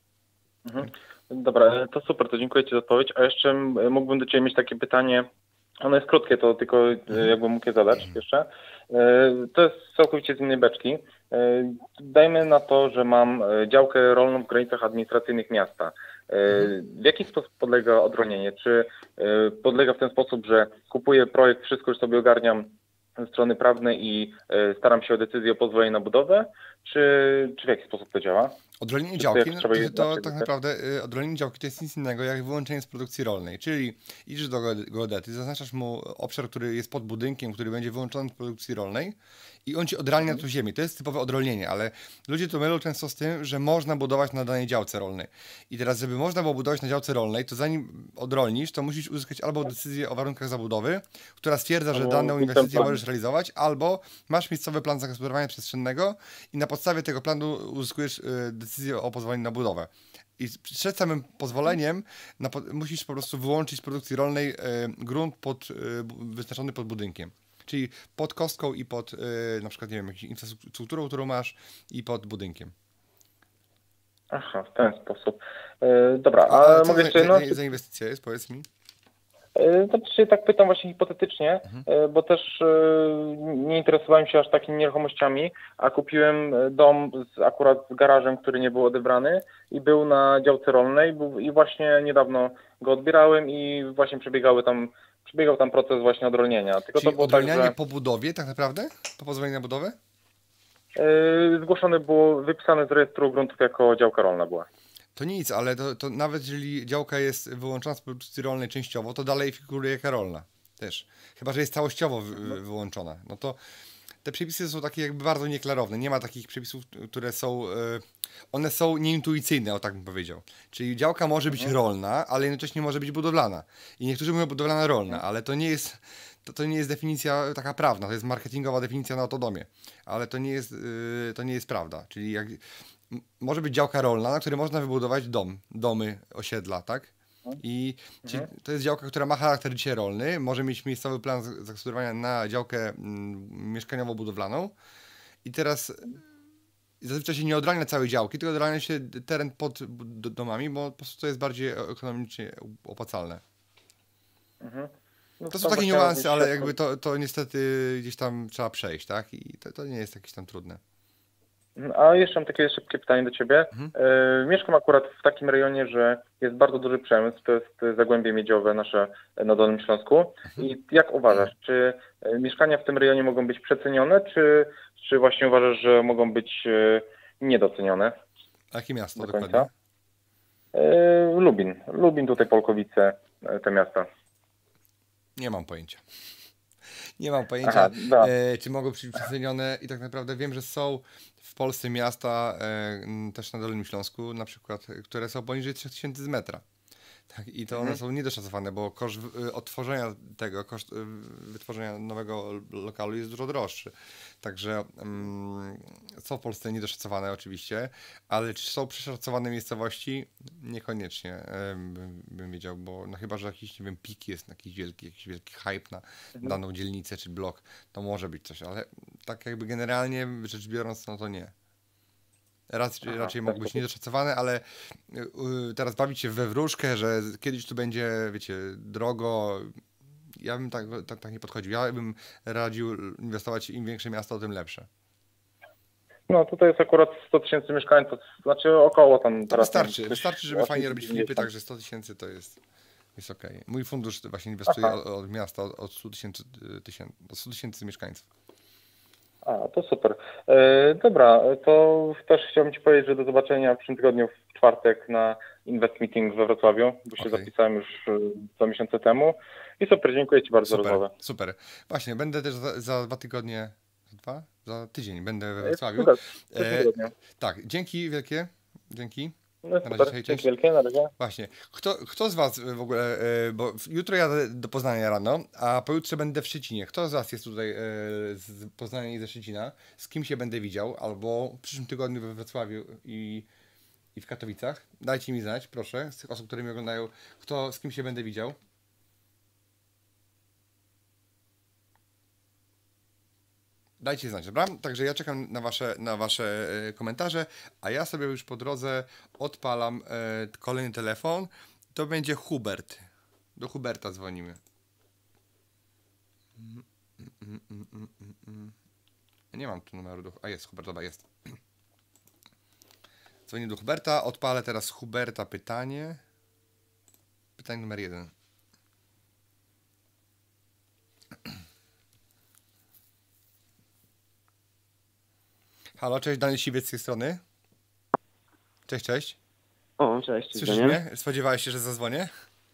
[SPEAKER 5] Mhm. Dobra, to super, to dziękuję Ci za odpowiedź. A jeszcze m, mógłbym do Ciebie mieć takie pytanie. Ono jest krótkie, to tylko e, jakbym mógł je zadać jeszcze. E, To jest całkowicie z innej beczki. E, Dajmy na to, że mam e, działkę rolną w granicach administracyjnych miasta. E, W jaki sposób podlega odrolnienie? Czy e, podlega w ten sposób, że kupuję projekt, wszystko już sobie ogarniam ze strony prawnej i e, staram się o decyzję o pozwoleniu na budowę, czy, czy w jaki sposób to działa?
[SPEAKER 1] Odrolnienie
[SPEAKER 5] Czy to
[SPEAKER 1] działki,
[SPEAKER 5] jak
[SPEAKER 1] no,
[SPEAKER 5] trzeba
[SPEAKER 1] to,
[SPEAKER 5] je
[SPEAKER 1] to
[SPEAKER 5] inaczej
[SPEAKER 1] tak naprawdę y, odrolnienie działki to jest nic innego jak wyłączenie z produkcji rolnej, czyli idziesz do geodety, zaznaczasz mu obszar, który jest pod budynkiem, który będzie wyłączony z produkcji rolnej i on ci odralnia tu ziemię. To jest typowe odrolnienie, ale ludzie to mylą często z tym, że można budować na danej działce rolnej. I teraz, żeby można było budować na działce rolnej, to zanim odrolnisz, to musisz uzyskać albo decyzję o warunkach zabudowy, która stwierdza, że
[SPEAKER 5] Albo
[SPEAKER 1] daną
[SPEAKER 5] plan.
[SPEAKER 1] inwestycję możesz realizować, albo masz miejscowy plan zagospodarowania przestrzennego i na podstawie tego planu uzyskujesz y, decyzję o pozwoleniu na budowę. I przed samym pozwoleniem na, po, musisz po prostu wyłączyć z produkcji rolnej y, grunt pod, y, wyznaczony pod budynkiem. Czyli pod kostką i pod y, na przykład, nie wiem, jakąś infrastrukturą, którą masz i pod budynkiem.
[SPEAKER 5] Aha, w ten sposób. E, dobra,
[SPEAKER 1] A,
[SPEAKER 5] a
[SPEAKER 1] a co
[SPEAKER 5] mogę
[SPEAKER 1] za,
[SPEAKER 5] jeszcze jedno?
[SPEAKER 1] za, za inwestycja jest, powiedz mi?
[SPEAKER 5] E, To się tak pytam właśnie hipotetycznie,
[SPEAKER 1] Mhm.
[SPEAKER 5] e, bo też e, nie interesowałem się aż takimi nieruchomościami, a kupiłem e, dom z, akurat z garażem, który nie był odebrany i był na działce rolnej był, i właśnie niedawno go odbierałem i właśnie przebiegały tam, przebiegał tam proces właśnie odrolnienia. Tylko
[SPEAKER 1] Czyli
[SPEAKER 5] to było tak,
[SPEAKER 1] odrolnianie
[SPEAKER 5] że
[SPEAKER 1] po budowie tak naprawdę? Po pozwoleniu na budowę?
[SPEAKER 5] e, zgłoszone było, wypisane z rejestru gruntów jako działka rolna była.
[SPEAKER 1] To nic, ale to, to nawet jeżeli działka jest wyłączona z produkcji rolnej częściowo, to dalej figuruje jaka rolna też. Chyba że jest całościowo wy, wyłączona. No to te przepisy są takie jakby bardzo nieklarowne. Nie ma takich przepisów, które są... Yy, one są nieintuicyjne, o tak bym powiedział. Czyli działka może być
[SPEAKER 5] Mhm.
[SPEAKER 1] rolna, ale jednocześnie może być budowlana. I niektórzy mówią budowlana rolna, ale to nie jest... To, to nie jest definicja taka prawna, to jest marketingowa definicja na autodomie, ale to nie jest, yy, to nie jest prawda. Czyli jak, m- może być działka rolna, na której można wybudować dom, domy, osiedla, tak? I ci, to jest działka, która ma charakter dzisiaj rolny, może mieć miejscowy plan z- zagospodarowania na działkę mm, mieszkaniowo-budowlaną i teraz zazwyczaj się nie odrania całej działki, tylko odrania się teren pod b- domami, bo po prostu to jest bardziej ekonomicznie opłacalne.
[SPEAKER 5] Mhm. No
[SPEAKER 1] To są
[SPEAKER 5] tam
[SPEAKER 1] takie
[SPEAKER 5] właśnie
[SPEAKER 1] niuanse, ale
[SPEAKER 5] robić
[SPEAKER 1] jakby to, to niestety gdzieś tam trzeba przejść, tak? I to, to nie jest jakieś tam trudne.
[SPEAKER 5] A jeszcze mam takie szybkie pytanie do Ciebie.
[SPEAKER 1] Mhm.
[SPEAKER 5] E, mieszkam akurat w takim rejonie, że jest bardzo duży przemysł, to jest Zagłębie Miedziowe nasze na Dolnym Śląsku. I jak uważasz, czy e, mieszkania w tym rejonie mogą być przecenione, czy, czy właśnie uważasz, że mogą być e, niedocenione
[SPEAKER 1] A jakie miasto
[SPEAKER 5] do
[SPEAKER 1] dokładnie?
[SPEAKER 5] końca? E, Lubin. Lubin, tutaj Polkowice, e, te miasta.
[SPEAKER 1] Nie mam pojęcia. Nie mam pojęcia,
[SPEAKER 5] Aha, no.
[SPEAKER 1] e, czy mogą być przecenione i tak naprawdę wiem, że są w Polsce miasta, e, m, też na Dolnym Śląsku na przykład, które są poniżej trzy tysiące z metra. Tak, i to one
[SPEAKER 5] Mhm.
[SPEAKER 1] są niedoszacowane, bo koszt y, odtworzenia tego, koszt y, wytworzenia nowego lokalu jest dużo droższy. Także mm, są w Polsce niedoszacowane oczywiście, ale czy są przeszacowane miejscowości? Niekoniecznie em, bym, bym wiedział, bo no chyba, że jakiś, nie wiem, pik jest, jakiś wielki, jakiś wielki hype na
[SPEAKER 5] Mhm.
[SPEAKER 1] daną dzielnicę czy blok, to może być coś, ale tak jakby generalnie rzecz biorąc, no to nie. Raczej,
[SPEAKER 5] Aha,
[SPEAKER 1] raczej
[SPEAKER 5] w ten
[SPEAKER 1] mogą być
[SPEAKER 5] sposób.
[SPEAKER 1] niedoszacowane, ale y, y, teraz bawić się we wróżkę, że kiedyś tu będzie, wiecie, drogo. Ja bym tak, tak, tak nie podchodził. Ja bym radził inwestować, im większe miasto, tym lepsze.
[SPEAKER 5] No tutaj jest akurat sto tysięcy mieszkańców, znaczy około tam
[SPEAKER 1] To
[SPEAKER 5] teraz.
[SPEAKER 1] wystarczy,
[SPEAKER 5] coś-
[SPEAKER 1] wystarczy, żeby fajnie robić
[SPEAKER 5] dziewięćdziesiąt.
[SPEAKER 1] flipy, także sto tysięcy to jest, jest okej. Mój fundusz właśnie inwestuje
[SPEAKER 5] Aha.
[SPEAKER 1] od, od miasta, od, od stu tysięcy, tysięcy, od stu tysięcy mieszkańców.
[SPEAKER 5] A, to super. E, dobra, to też chciałbym Ci powiedzieć, że do zobaczenia w przyszłym tygodniu w czwartek na Invest Meeting we Wrocławiu, bo się
[SPEAKER 1] Okej.
[SPEAKER 5] zapisałem już e, dwa miesiące temu. I super, dziękuję Ci bardzo za
[SPEAKER 1] Super,
[SPEAKER 5] rozmowę.
[SPEAKER 1] super. Właśnie, będę też za, za dwa tygodnie, za dwa? Za tydzień będę we
[SPEAKER 5] E,
[SPEAKER 1] Wrocławiu.
[SPEAKER 5] super, w
[SPEAKER 1] E,
[SPEAKER 5] przyszłym tygodniu.
[SPEAKER 1] tak, dzięki wielkie, dzięki.
[SPEAKER 5] No
[SPEAKER 1] razie,
[SPEAKER 5] super,
[SPEAKER 1] cześć,
[SPEAKER 5] dzięki
[SPEAKER 1] cześć.
[SPEAKER 5] wielkie, na razie.
[SPEAKER 1] Właśnie, kto, kto z Was w ogóle, e, bo jutro jadę do Poznania rano, a pojutrze będę w Szczecinie. Kto z Was jest tutaj e, z Poznania i ze Szczecina? Z kim się będę widział? Albo w przyszłym tygodniu we Wrocławiu i, i w Katowicach? Dajcie mi znać, proszę, z tych osób, które mnie oglądają, kto, z kim się będę widział. Dajcie znać, dobra? Także ja czekam na wasze, na wasze e, komentarze, a ja sobie już po drodze odpalam e, kolejny telefon. To będzie Hubert. Do Huberta dzwonimy. Mm, mm, mm, mm, mm, mm. Nie mam tu numeru do... A jest, Hubert, dobra, jest. Dzwonię do Huberta, odpalę teraz Huberta pytanie. Pytanie numer jeden. Halo, cześć, Daniel Siwiec z tej strony. Cześć, cześć.
[SPEAKER 6] O, cześć.
[SPEAKER 1] Słyszysz
[SPEAKER 6] Daniel.
[SPEAKER 1] mnie? Spodziewałeś się, że zadzwonię?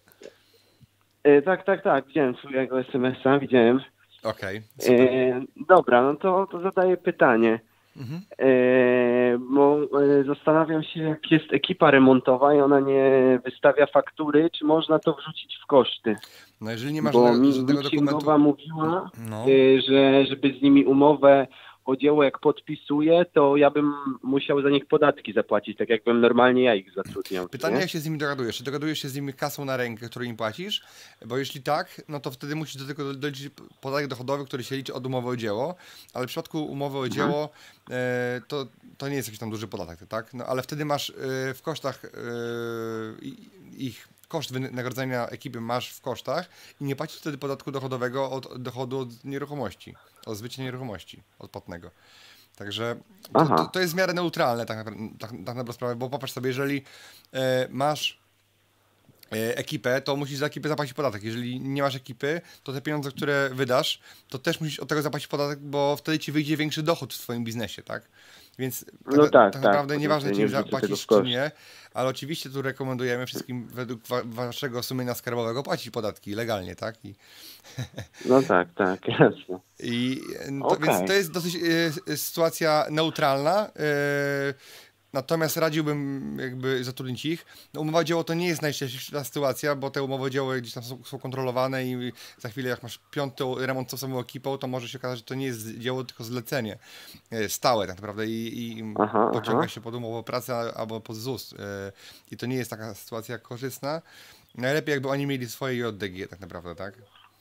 [SPEAKER 6] E, tak, tak, tak. Widziałem twojego es em es a, widziałem.
[SPEAKER 1] Okej, super.
[SPEAKER 6] E, dobra, no to, to zadaję pytanie.
[SPEAKER 1] Mhm.
[SPEAKER 6] E, bo e, zastanawiam się, jak jest ekipa remontowa i ona nie wystawia faktury, czy można to wrzucić w koszty?
[SPEAKER 1] No jeżeli nie masz
[SPEAKER 6] Bo
[SPEAKER 1] żadnego,
[SPEAKER 6] mi
[SPEAKER 1] żadnego dokumentu...
[SPEAKER 6] leasingowa mówiła,
[SPEAKER 1] No,
[SPEAKER 6] e, że żeby z nimi umowę o dzieło jak podpisuję, to ja bym musiał za nich podatki zapłacić, tak jakbym normalnie ja ich zatrudniał.
[SPEAKER 1] pytanie,
[SPEAKER 6] nie?
[SPEAKER 1] jak się z nimi dogadujesz? Czy dogadujesz się z nimi kasą na rękę, którą im płacisz? Bo jeśli tak, no to wtedy musisz do tego doliczyć podatek dochodowy, który się liczy od umowy o dzieło, ale w przypadku umowy o dzieło e, to, to nie jest jakiś tam duży podatek, tak? No ale wtedy masz e, w kosztach e, i- ich koszt wynagrodzenia ekipy masz w kosztach i nie płacisz wtedy podatku dochodowego od dochodu od nieruchomości, od zbycia nieruchomości odpłatnego. Także to,
[SPEAKER 6] Aha.
[SPEAKER 1] to, to jest w miarę neutralne tak, napra- tak, tak naprawdę sprawę, bo popatrz sobie, jeżeli e, masz e, ekipę, to musisz za ekipę zapłacić podatek. Jeżeli nie masz ekipy, to te pieniądze, które wydasz, to też musisz od tego zapłacić podatek, bo wtedy ci wyjdzie większy dochód w twoim biznesie, tak? Więc tak,
[SPEAKER 6] No tak,
[SPEAKER 1] tak
[SPEAKER 6] tak,
[SPEAKER 1] naprawdę
[SPEAKER 6] po
[SPEAKER 1] nieważne,
[SPEAKER 6] prostu
[SPEAKER 1] czy
[SPEAKER 6] nie
[SPEAKER 1] im
[SPEAKER 6] wrzucę tego
[SPEAKER 1] zapłacisz,
[SPEAKER 6] w
[SPEAKER 1] czy
[SPEAKER 6] koszt.
[SPEAKER 1] nie, ale oczywiście tu rekomendujemy wszystkim według wa- waszego sumienia skarbowego płacić podatki legalnie, tak? I,
[SPEAKER 6] No tak, tak, jasne.
[SPEAKER 1] i to,
[SPEAKER 6] Okej.
[SPEAKER 1] Więc to jest dosyć e, sytuacja neutralna. E, natomiast radziłbym jakby zatrudnić ich. No, umowa o dzieło to nie jest najszczęśliwsza sytuacja, bo te umowy o dzieło gdzieś tam są, są kontrolowane i za chwilę jak masz piąty remont z tą samą ekipą, to może się okazać, że to nie jest dzieło, tylko zlecenie e, stałe tak naprawdę i, i
[SPEAKER 6] Aha,
[SPEAKER 1] pociąga
[SPEAKER 6] aha.
[SPEAKER 1] się pod umowę o pracę a- albo pod ZUS. E, I to nie jest taka sytuacja korzystna. Najlepiej jakby oni mieli swoje J D G tak naprawdę, tak?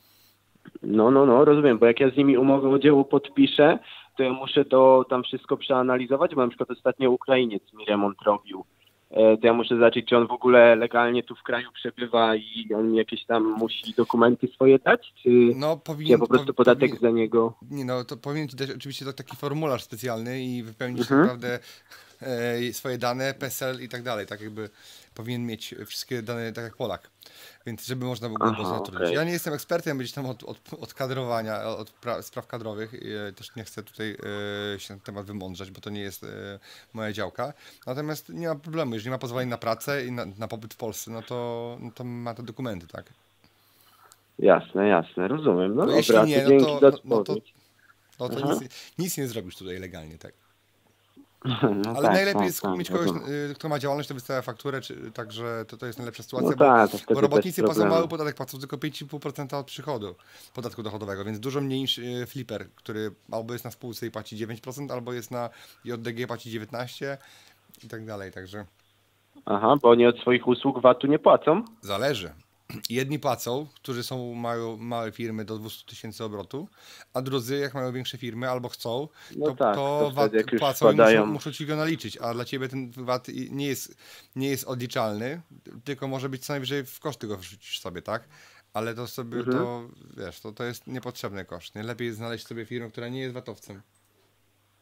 [SPEAKER 6] No, no, no, rozumiem, bo jak ja z nimi umowę o dzieło podpiszę, to ja muszę to tam wszystko przeanalizować, bo na przykład ostatnio Ukrainiec mi remont robił. E, To ja muszę zobaczyć, czy on w ogóle legalnie tu w kraju przebywa i on mi jakieś tam musi dokumenty swoje dać, czy
[SPEAKER 1] No
[SPEAKER 6] czy
[SPEAKER 1] powinien...
[SPEAKER 6] ja po prostu
[SPEAKER 1] po-
[SPEAKER 6] podatek
[SPEAKER 1] powinien-
[SPEAKER 6] za niego...
[SPEAKER 1] Nie no, to powinien ci dać oczywiście to taki formularz specjalny i wypełnić
[SPEAKER 6] Mhm.
[SPEAKER 1] naprawdę e, swoje dane, PESEL i tak dalej, tak jakby powinien mieć wszystkie dane tak jak Polak, więc żeby można było go
[SPEAKER 6] Aha,
[SPEAKER 1] zatrudnić.
[SPEAKER 6] okej.
[SPEAKER 1] Ja nie jestem ekspertem gdzieś tam od, od, od kadrowania, od pra, spraw kadrowych, e, też nie chcę tutaj e, się na ten temat wymądrzać, bo to nie jest e, moja działka, natomiast nie ma problemu, jeżeli ma pozwolenie na pracę i na, na pobyt w Polsce, no to, no to ma te dokumenty, tak?
[SPEAKER 6] Jasne, jasne, rozumiem. No
[SPEAKER 1] No jeśli
[SPEAKER 6] dobra,
[SPEAKER 1] nie,
[SPEAKER 6] to
[SPEAKER 1] no
[SPEAKER 6] dzięki
[SPEAKER 1] to-
[SPEAKER 6] za
[SPEAKER 1] no- no to-
[SPEAKER 6] odpowiedź.
[SPEAKER 1] No to
[SPEAKER 6] Aha.
[SPEAKER 1] nic, nic nie zrobisz tutaj legalnie, tak?
[SPEAKER 6] No
[SPEAKER 1] Ale
[SPEAKER 6] tak,
[SPEAKER 1] najlepiej
[SPEAKER 6] tak,
[SPEAKER 1] jest
[SPEAKER 6] tak,
[SPEAKER 1] mieć kogoś,
[SPEAKER 6] rozumiem.
[SPEAKER 1] y, kto ma działalność, to wystawia fakturę, czy, także to, to jest najlepsza sytuacja,
[SPEAKER 6] No
[SPEAKER 1] bo,
[SPEAKER 6] tak, to wtedy
[SPEAKER 1] bo
[SPEAKER 6] bez
[SPEAKER 1] robotnicy płacą
[SPEAKER 6] problemu.
[SPEAKER 1] mały podatek, płacą tylko pięć i pół procent od przychodu podatku dochodowego, więc dużo mniej niż y, flipper, który albo jest na spółce i płaci dziewięć procent, albo jest na J D G płaci dziewiętnaście procent i tak dalej, także
[SPEAKER 6] Aha, bo oni od swoich usług VAT-u nie płacą?
[SPEAKER 1] zależy. Jedni płacą, którzy są, mają małe firmy do dwieście tysięcy obrotu, a drudzy, jak mają większe firmy albo chcą,
[SPEAKER 6] No
[SPEAKER 1] to,
[SPEAKER 6] tak,
[SPEAKER 1] to
[SPEAKER 6] to
[SPEAKER 1] VAT
[SPEAKER 6] wtedy jak już
[SPEAKER 1] płacą i
[SPEAKER 6] wpadają-
[SPEAKER 1] muszą, muszą ci go naliczyć, a dla ciebie ten VAT i- nie jest, nie jest odliczalny, tylko może być co najwyżej w koszty go wrzucisz sobie, tak? Ale to sobie,
[SPEAKER 6] Mhm.
[SPEAKER 1] to wiesz, to, to jest niepotrzebny koszt. Nie? Lepiej jest znaleźć sobie firmę, która nie jest vatowcem.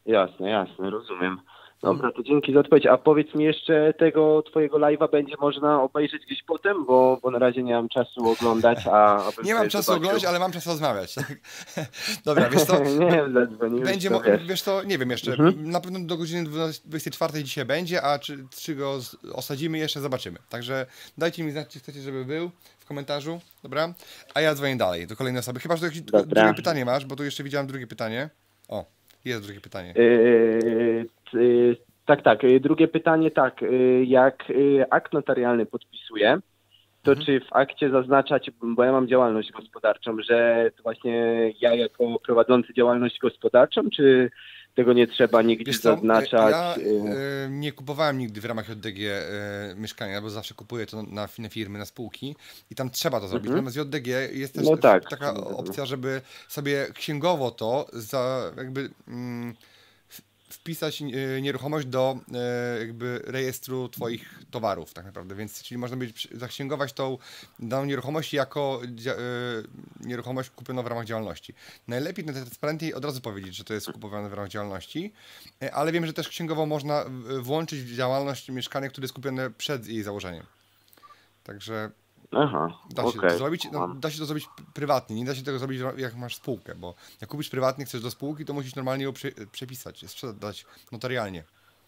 [SPEAKER 6] Jasne, jasne, rozumiem. Dobra, to dzięki za odpowiedź. A powiedz mi jeszcze, tego twojego live'a będzie można obejrzeć gdzieś potem, bo, bo na razie nie mam czasu oglądać, a... a
[SPEAKER 1] Nie mam czasu oglądać, ale mam czas rozmawiać. Tak? Dobra, wiesz co,
[SPEAKER 6] nie, zadzwoniłeś,
[SPEAKER 1] będzie,
[SPEAKER 6] to
[SPEAKER 1] mo-
[SPEAKER 6] wiesz.
[SPEAKER 1] wiesz co, nie wiem jeszcze,
[SPEAKER 6] Mhm.
[SPEAKER 1] na pewno do godziny dwudziestej czwartej dzisiaj będzie, a czy, czy go z- osadzimy jeszcze, zobaczymy. Także dajcie mi znać, czy chcecie, żeby był w komentarzu, dobra? A ja dzwonię dalej do kolejnej osoby. Chyba, że jakieś
[SPEAKER 6] Dobra.
[SPEAKER 1] drugie pytanie masz, bo tu jeszcze widziałem drugie pytanie. O, jest drugie pytanie.
[SPEAKER 6] Yy, yy, tak, tak. Yy, Drugie pytanie, tak. Yy, Jak yy, akt notarialny podpisuję, to
[SPEAKER 1] Mhm.
[SPEAKER 6] czy w akcie zaznaczać, bo ja mam działalność gospodarczą, że to właśnie ja jako prowadzący działalność gospodarczą, czy tego nie trzeba nigdzie
[SPEAKER 1] Wiesz co,
[SPEAKER 6] zaznaczać?
[SPEAKER 1] ja
[SPEAKER 6] Yy,
[SPEAKER 1] e, nie kupowałem nigdy w ramach J D G e, mieszkania, bo zawsze kupuję to na, na firmy, na spółki i tam trzeba to zrobić.
[SPEAKER 6] Mhm.
[SPEAKER 1] Natomiast J D G jest też
[SPEAKER 6] No tak.
[SPEAKER 1] taka opcja, żeby sobie księgowo to za jakby mm, w- wpisać e, nieruchomość do e, jakby rejestru twoich towarów tak naprawdę, więc czyli można być przy- zaksięgować tą daną nieruchomość jako dzia- e, nieruchomość kupioną w ramach działalności. Najlepiej najtransparentniej od razu powiedzieć, że to jest kupowane w ramach działalności, e, ale wiem, że też księgowo można w- włączyć w działalność mieszkanie, które jest kupione przed jej założeniem. Także
[SPEAKER 6] Aha,
[SPEAKER 1] da się
[SPEAKER 6] okej.
[SPEAKER 1] to zrobić, no,
[SPEAKER 6] Mam.
[SPEAKER 1] da się to zrobić prywatnie, nie da się tego zrobić jak masz spółkę, bo jak kupisz prywatnie, chcesz do spółki, to musisz normalnie ją prze, przepisać, sprzedać notarialnie.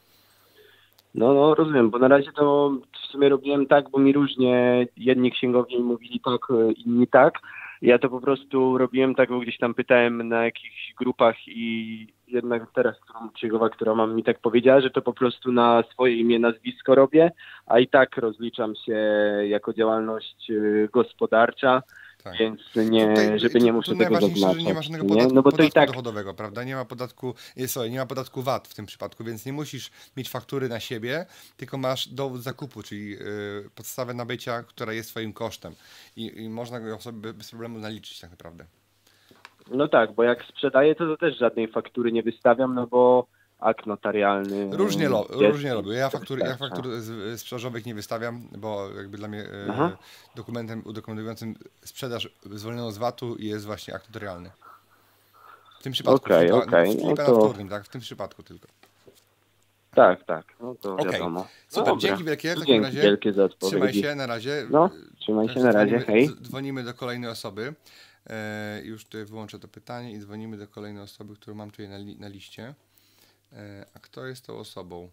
[SPEAKER 6] No, no, rozumiem, bo na razie to w sumie robiłem tak, bo mi różnie jedni księgowi mówili tak, e, inni tak. Ja to po prostu robiłem tak, bo gdzieś tam pytałem na jakichś grupach i jednak teraz którą księgowa, która mam, mi tak powiedziała, że to po prostu na swoje imię, nazwisko robię, a i tak rozliczam się jako działalność e, gospodarcza,
[SPEAKER 1] Tak.
[SPEAKER 6] więc nie,
[SPEAKER 1] Tutaj-
[SPEAKER 6] żeby nie
[SPEAKER 1] tu-
[SPEAKER 6] muszę
[SPEAKER 1] tu
[SPEAKER 6] tego
[SPEAKER 1] najważniejsze,
[SPEAKER 6] zaznaczać.
[SPEAKER 1] że nie ma żadnego
[SPEAKER 6] nie?
[SPEAKER 1] podatku,
[SPEAKER 6] No bo to
[SPEAKER 1] podatku
[SPEAKER 6] i tak
[SPEAKER 1] dochodowego, prawda? Nie ma podatku, nie, sorry, nie ma podatku V A T w tym przypadku, więc nie musisz mieć faktury na siebie, tylko masz dowód zakupu, czyli yy, podstawę nabycia, która jest twoim kosztem i, i można go sobie bez problemu naliczyć tak naprawdę.
[SPEAKER 6] No tak, bo jak sprzedaję, to, to też żadnej faktury nie wystawiam, no bo akt notarialny...
[SPEAKER 1] Różnie, lo,
[SPEAKER 6] jest-
[SPEAKER 1] różnie robię. Ja faktury, ja
[SPEAKER 6] wystarcza.
[SPEAKER 1] faktur z- sprzedażowych nie wystawiam, bo jakby dla mnie e,
[SPEAKER 6] Aha.
[SPEAKER 1] dokumentem udokumentującym sprzedaż zwolnioną z V A T-u jest właśnie akt notarialny. W tym przypadku,
[SPEAKER 6] Okej,
[SPEAKER 1] w Filipa-
[SPEAKER 6] okej,
[SPEAKER 1] w
[SPEAKER 6] no
[SPEAKER 1] Filipa
[SPEAKER 6] to-
[SPEAKER 1] na wtórnym, tak? W tym przypadku tylko.
[SPEAKER 6] Tak, tak, no to
[SPEAKER 1] Okej,
[SPEAKER 6] wiadomo.
[SPEAKER 1] super,
[SPEAKER 6] Dobra.
[SPEAKER 1] dzięki wielkie, w takim
[SPEAKER 6] Dzięki
[SPEAKER 1] razie.
[SPEAKER 6] wielkie za
[SPEAKER 1] Trzymaj
[SPEAKER 6] odpowiedzi.
[SPEAKER 1] się, na razie.
[SPEAKER 6] No, trzymaj się,
[SPEAKER 1] Także
[SPEAKER 6] na razie,
[SPEAKER 1] dzwonimy,
[SPEAKER 6] hej.
[SPEAKER 1] dz- Dzwonimy do kolejnej osoby. E, już tutaj wyłączę to pytanie i dzwonimy do kolejnej osoby, którą mam tutaj na, li, na liście. E, a kto jest tą osobą?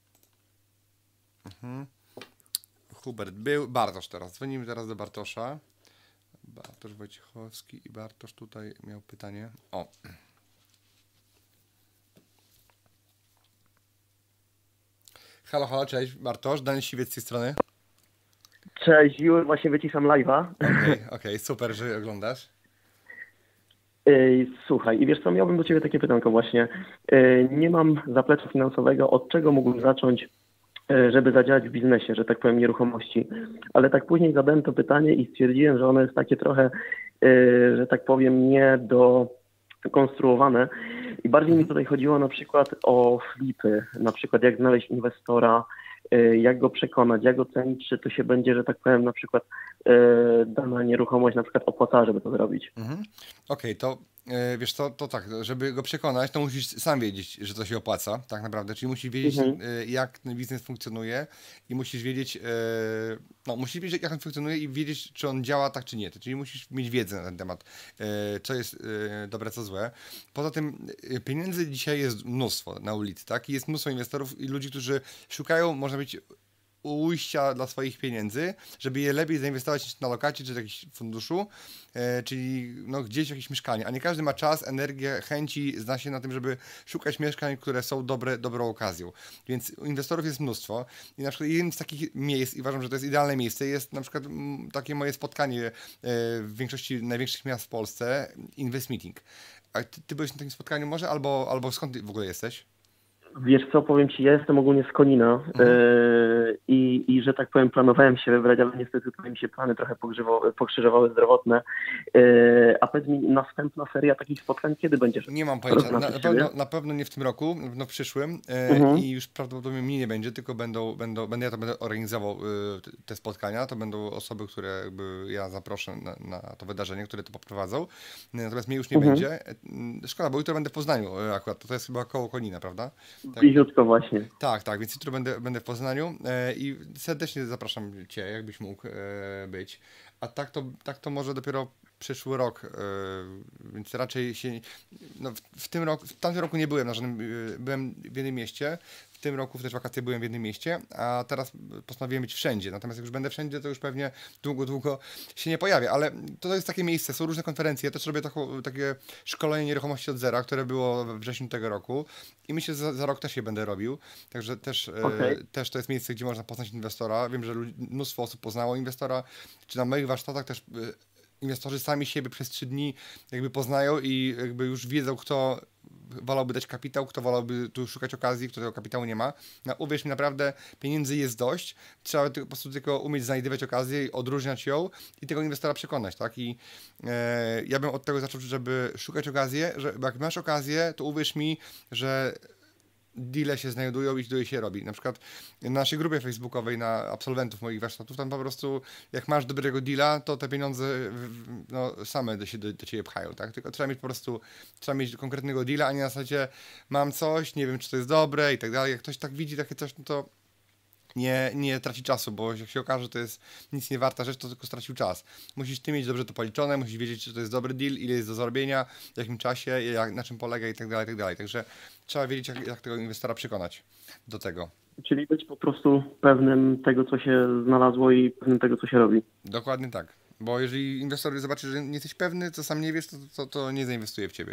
[SPEAKER 1] Mhm. Hubert był. Bartosz teraz. Dzwonimy teraz do Bartosza. Bartosz Wojciechowski i Bartosz tutaj miał pytanie. O. Halo, halo, cześć Bartosz. Daniel Siwiec z tej strony.
[SPEAKER 7] Cześć, już właśnie wyciszam live'a.
[SPEAKER 1] Okej, okej, super, że oglądasz.
[SPEAKER 7] Ej, Słuchaj, i wiesz co, miałbym do Ciebie takie pytanko właśnie. Ej, Nie mam zaplecza finansowego, od czego mógłbym zacząć, e, żeby zadziałać w biznesie, że tak powiem, nieruchomości. Ale tak później zadałem to pytanie i stwierdziłem, że ono jest takie trochę, e, że tak powiem, nie dokonstruowane. I bardziej mi tutaj chodziło na przykład o flipy, na przykład jak znaleźć inwestora, e, jak go przekonać, jak ocenić, czy to się będzie, że tak powiem, na przykład e, dana nieruchomość na przykład opłacała, żeby to zrobić.
[SPEAKER 1] Mhm. Okej, to e, wiesz co, to tak, żeby go przekonać, to musisz sam wiedzieć, że to się opłaca, tak naprawdę, czyli musisz wiedzieć,
[SPEAKER 7] Mhm.
[SPEAKER 1] e, jak ten biznes funkcjonuje i musisz wiedzieć, e, no musisz wiedzieć, jak on funkcjonuje i wiedzieć, czy on działa tak, czy nie, czyli musisz mieć wiedzę na ten temat, e, co jest e, dobre, co złe. Poza tym e, pieniędzy dzisiaj jest mnóstwo na ulicy, tak, i jest mnóstwo inwestorów i ludzi, którzy szukają, można być ujścia dla swoich pieniędzy, żeby je lepiej zainwestować niż na lokacie czy w jakimś funduszu, e, czyli no, gdzieś w jakieś mieszkanie. A nie każdy ma czas, energię, chęci, zna się na tym, żeby szukać mieszkań, które są dobre, dobrą okazją. Więc inwestorów jest mnóstwo i na przykład jednym z takich miejsc, i uważam, że to jest idealne miejsce, jest na przykład mm, takie moje spotkanie e, w większości największych miast w Polsce, Invest Meeting. A ty, ty byłeś na takim spotkaniu może? Albo, albo skąd ty w ogóle jesteś?
[SPEAKER 7] Wiesz co, powiem Ci, ja jestem ogólnie z Konina
[SPEAKER 1] Mhm.
[SPEAKER 7] yy, i, i że tak powiem, planowałem się wybrać, ale niestety tutaj mi się plany trochę pokrzyżowały, pokrzyżowały zdrowotne. Yy, a powiedz mi, następna seria takich spotkań, kiedy będziesz?
[SPEAKER 1] Nie mam pojęcia. Na, na, pewno, na pewno nie w tym roku, na pewno w przyszłym e,
[SPEAKER 7] Mhm.
[SPEAKER 1] i już prawdopodobnie mnie nie będzie, tylko będą, będą, będę ja to będę organizował e, te- te spotkania. To będą osoby, które jakby ja zaproszę na, na to wydarzenie, które to poprowadzą. Natomiast mnie już nie
[SPEAKER 7] Mhm.
[SPEAKER 1] będzie. E, m, Szkoda, bo jutro będę w Poznaniu e, akurat. To jest chyba koło Konina, prawda? Tak.
[SPEAKER 7] Bliziutko właśnie.
[SPEAKER 1] Tak, tak, więc jutro będę, będę w Poznaniu e, i serdecznie zapraszam Cię, jakbyś mógł e, być. A tak to, tak to może dopiero przyszły rok, e, więc raczej się, no w, w tym roku, w tamtym roku nie byłem na żadnym, e, byłem w jednym mieście, w tym roku w też wakacje byłem w jednym mieście, a teraz postanowiłem być wszędzie, natomiast jak już będę wszędzie, to już pewnie długo, długo się nie pojawię, ale to jest takie miejsce, są różne konferencje, ja też robię taką, takie szkolenie nieruchomości od zera, które było we wrześniu tego roku i myślę, że za, za rok też je będę robił, także też, e,
[SPEAKER 7] Okej.
[SPEAKER 1] też to jest miejsce, gdzie można poznać inwestora, wiem, że ludzi, mnóstwo osób poznało inwestora, czy na moich warsztatach też e, inwestorzy sami siebie przez trzy dni jakby poznają i jakby już wiedzą, kto wolałby dać kapitał, kto wolałby tu szukać okazji, kto tego kapitału nie ma. No, uwierz mi, naprawdę pieniędzy jest dość, trzeba tylko, po prostu tylko umieć znajdywać okazję, odróżniać ją i tego inwestora przekonać, tak? I e, ja bym od tego zaczął, żeby szukać okazję, że jak masz okazję, to uwierz mi, że deale się znajdują i deal się robi. Na przykład na naszej grupie facebookowej na absolwentów moich warsztatów, tam po prostu jak masz dobrego deala, to te pieniądze w- no, same do, się do, do ciebie pchają, tak? Tylko trzeba mieć po prostu, trzeba mieć konkretnego deala, a nie na zasadzie mam coś, nie wiem czy to jest dobre i tak dalej. Jak ktoś tak widzi takie coś, no to nie, nie traci czasu, bo jak się okaże, że to jest nic nie warta rzecz, to tylko stracił czas. Musisz ty mieć dobrze to policzone, musisz wiedzieć, czy to jest dobry deal, ile jest do zrobienia, w jakim czasie, jak, na czym polega i tak dalej, i tak dalej. Także trzeba wiedzieć, jak, jak tego inwestora przekonać do tego.
[SPEAKER 7] Czyli być po prostu pewnym tego, co się znalazło i pewnym tego, co się robi.
[SPEAKER 1] Dokładnie tak. Bo jeżeli inwestor zobaczy, że nie jesteś pewny, co sam nie wiesz, to, to, to nie zainwestuje w ciebie.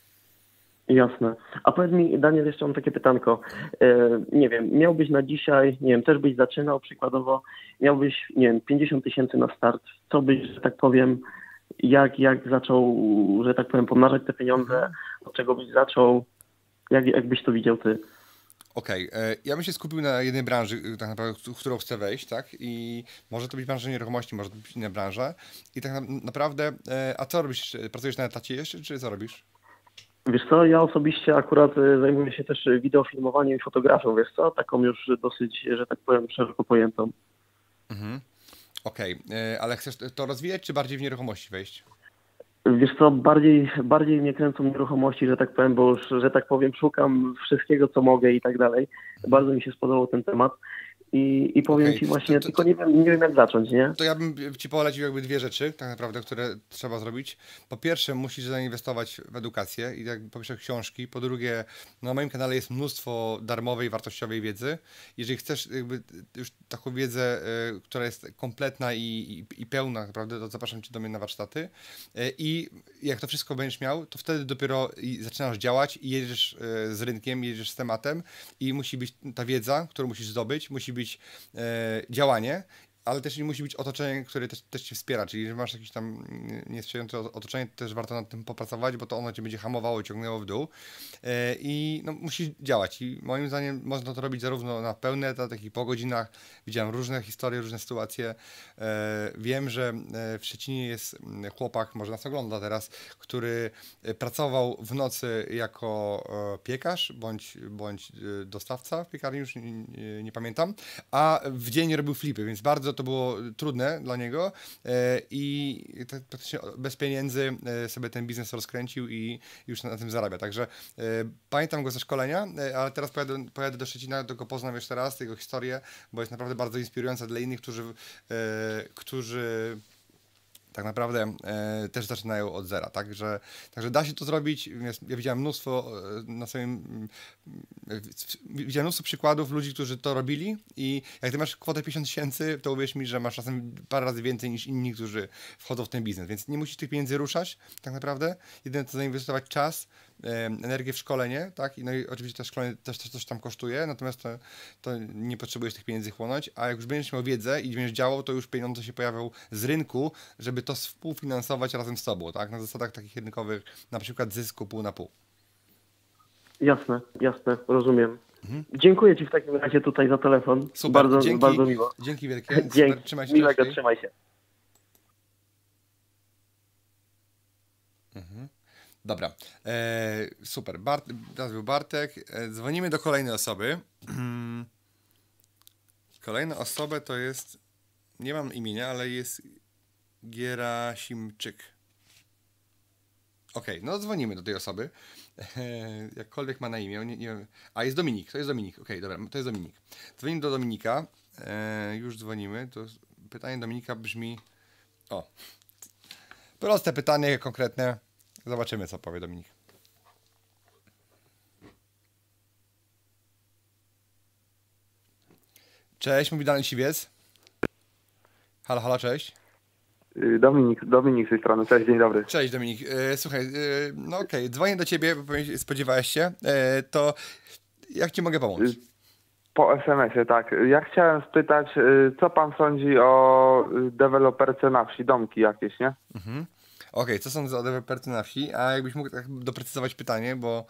[SPEAKER 7] Jasne. A powiedz mi, Daniel, jeszcze mam takie pytanko. E, nie wiem, miałbyś na dzisiaj, nie wiem, też byś zaczynał przykładowo, miałbyś, nie wiem, pięćdziesiąt tysięcy na start. Co byś, że tak powiem, jak, jak zaczął, że tak powiem, pomnażać te pieniądze, od czego byś zaczął, jak, jak byś to widział ty?
[SPEAKER 1] Okej, e, ja bym się skupił na jednej branży, y, tak naprawdę, w którą chcę wejść, tak? I może to być branża nieruchomości, może to być inna branża. I tak na, naprawdę, e, a co robisz? Pracujesz na etacie jeszcze, czy co robisz?
[SPEAKER 7] Wiesz co, ja osobiście akurat e, zajmuję się też wideofilmowaniem i fotografią, wiesz co, taką już dosyć, że tak powiem, szeroko pojętą.
[SPEAKER 1] Mhm. Okej, e, ale chcesz to rozwijać, czy bardziej w nieruchomości wejść?
[SPEAKER 7] Wiesz co, bardziej, bardziej mnie kręcą nieruchomości, że tak powiem, bo już, że tak powiem, szukam wszystkiego, co mogę i tak dalej. Bardzo mi się spodobał ten temat i, i powiem
[SPEAKER 1] Okej,
[SPEAKER 7] ci właśnie,
[SPEAKER 1] to- to-
[SPEAKER 7] tylko nie wiem, nie wiem jak zacząć, nie?
[SPEAKER 1] To ja bym ci polecił jakby dwie rzeczy, tak naprawdę, które trzeba zrobić. Po pierwsze, musisz zainwestować w edukację i tak po pierwsze książki. Po drugie, no na moim kanale jest mnóstwo darmowej, wartościowej wiedzy. Jeżeli chcesz jakby już taką wiedzę, y, która jest kompletna i, i, i pełna, tak naprawdę, to zapraszam cię do mnie na warsztaty. Y, I jak to wszystko będziesz miał, to wtedy dopiero i zaczynasz działać i jedziesz y, z rynkiem, jedziesz z tematem i musi być ta wiedza, którą musisz zdobyć, musi być y, działanie, ale też nie musi być otoczenie, które też, też cię wspiera, czyli jeżeli masz jakieś tam niesprzyjające otoczenie, to też warto nad tym popracować, bo to ono cię będzie hamowało, ciągnęło w dół e, i no, musisz działać i moim zdaniem można to robić zarówno na pełny etat, jak i po godzinach. Widziałem różne historie, różne sytuacje. E, wiem, że e, w Szczecinie jest chłopak, może nas ogląda teraz, który pracował w nocy jako e, piekarz, bądź, bądź e, dostawca w piekarni, już nie, nie, nie pamiętam, a w dzień robił flipy, więc bardzo to było trudne dla niego e, i tak praktycznie bez pieniędzy e, sobie ten biznes rozkręcił i już na, na tym zarabia. Także e, pamiętam go ze szkolenia, e, ale teraz pojadę, pojadę do Szczecina, do go poznam jeszcze raz, jego historię, bo jest naprawdę bardzo inspirująca dla innych, którzy, e, którzy tak naprawdę e, też zaczynają od zera, także, także da się to zrobić. Jest, ja widziałem mnóstwo e, na swoim, e, widziałem mnóstwo przykładów ludzi, którzy to robili i jak ty masz kwotę pięćdziesiąt tysięcy, to uwierz mi, że masz czasem parę razy więcej niż inni, którzy wchodzą w ten biznes, więc nie musisz tych pieniędzy ruszać tak naprawdę, jedyne to zainwestować czas, e, energię w szkolenie, tak, i no i oczywiście to szkolenie też, też coś tam kosztuje, natomiast to, to nie potrzebujesz tych pieniędzy chłonąć, a jak już będziesz miał wiedzę i będziesz działał, to już pieniądze się pojawią z rynku, żeby to współfinansować razem z tobą, tak? Na zasadach takich rynkowych, na przykład zysku pół na pół.
[SPEAKER 7] Jasne, jasne, rozumiem. Dziękuję Ci w takim razie tutaj za telefon.
[SPEAKER 1] Super,
[SPEAKER 7] bardzo,
[SPEAKER 1] dzięki,
[SPEAKER 7] bardzo miło.
[SPEAKER 1] Dzięki wielkie. Super,
[SPEAKER 7] Dzięki,
[SPEAKER 1] trzymaj się.
[SPEAKER 7] miłego,
[SPEAKER 1] cześć.
[SPEAKER 7] trzymaj się.
[SPEAKER 1] Mhm. Dobra, e, super. Bart, teraz był Bartek. E, dzwonimy do kolejnej osoby. Kolejna osoba to jest, nie mam imienia, ale jest Gierasimczyk. Okej, okay, no dzwonimy do tej osoby. E, jakkolwiek ma na imię. Nie, nie wiem. A jest Dominik, to jest Dominik. Okej, okay, dobra, to jest Dominik. Dzwonimy do Dominika. E, już dzwonimy. To pytanie Dominika brzmi... O, proste pytanie, konkretne. Zobaczymy, co powie Dominik. Cześć, mówi Daniel Siwiec. Halo, halo, cześć.
[SPEAKER 8] Dominik, Dominik z tej strony. Cześć, dzień dobry.
[SPEAKER 1] Cześć Dominik. E, słuchaj, e, no okej, okay. dzwonię do ciebie, bo spodziewałeś się. E, to jak ci mogę pomóc?
[SPEAKER 8] Po es em esie, tak. Ja chciałem spytać, co pan sądzi o deweloperce na wsi, domki jakieś, nie?
[SPEAKER 1] Mhm. Okej, okay, co sądzę o deweloperce na wsi? A jakbyś mógł tak doprecyzować pytanie, bo...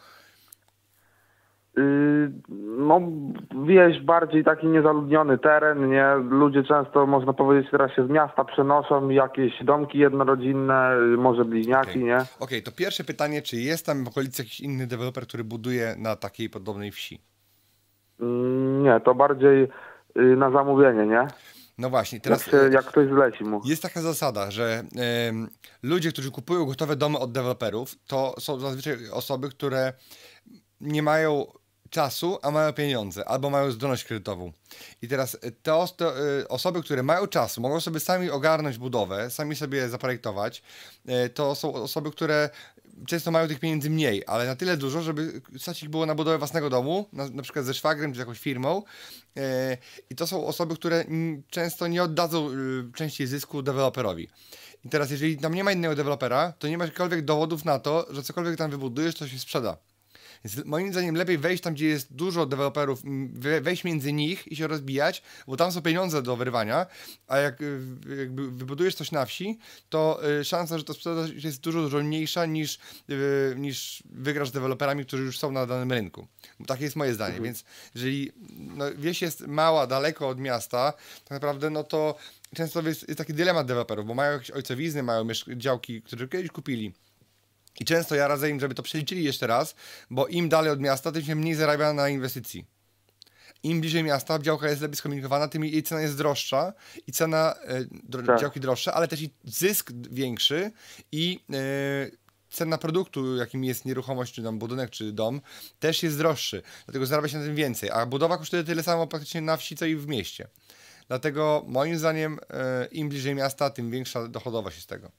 [SPEAKER 8] No, wieś bardziej taki niezaludniony teren, nie? Ludzie często, można powiedzieć, teraz się z miasta przenoszą, jakieś domki jednorodzinne, może bliźniaki,
[SPEAKER 1] okay.
[SPEAKER 8] nie?
[SPEAKER 1] Okej, okay, to pierwsze pytanie, czy jest tam w okolicy jakiś inny deweloper, który buduje na takiej podobnej wsi?
[SPEAKER 8] Nie, to bardziej na zamówienie, nie?
[SPEAKER 1] No właśnie, teraz...
[SPEAKER 8] Jak, się, jak ktoś zleci mu.
[SPEAKER 1] Jest taka zasada, że y, ludzie, którzy kupują gotowe domy od deweloperów, to są zazwyczaj osoby, które nie mają czasu, a mają pieniądze, albo mają zdolność kredytową. I teraz te os to, y, osoby, które mają czas, mogą sobie sami ogarnąć budowę, sami sobie zaprojektować, y, to są osoby, które często mają tych pieniędzy mniej, ale na tyle dużo, żeby stać ich było na budowę własnego domu, na, na przykład ze szwagrem czy jakąś firmą. Yy, I to są osoby, które m, często nie oddadzą y, części zysku deweloperowi. I teraz, jeżeli tam nie ma innego dewelopera, to nie ma jakichkolwiek dowodów na to, że cokolwiek tam wybudujesz, to się sprzeda. Więc moim zdaniem lepiej wejść tam, gdzie jest dużo deweloperów, wejść między nich i się rozbijać, bo tam są pieniądze do wyrwania, a jak jakby wybudujesz coś na wsi, to szansa, że to sprzedaż jest dużo, dużo mniejsza niż, niż wygrasz z deweloperami, którzy już są na danym rynku. Bo takie jest moje zdanie, mhm. Więc jeżeli no, wieś jest mała, daleko od miasta, tak naprawdę no to często jest, jest taki dylemat deweloperów, bo mają jakieś ojcowizny, mają działki, które kiedyś kupili. I często ja radzę im, żeby to przeliczyli jeszcze raz, bo im dalej od miasta, tym się mniej zarabia na inwestycji. Im bliżej miasta działka jest lepiej skomunikowana, tym jej cena jest droższa i cena e, dro, tak. działki droższa, ale też i zysk większy i e, cena produktu, jakim jest nieruchomość, czy tam budynek, czy dom, też jest droższy. Dlatego zarabia się na tym więcej, a budowa kosztuje tyle samo praktycznie na wsi, co i w mieście. Dlatego moim zdaniem e, im bliżej miasta, tym większa dochodowość jest tego.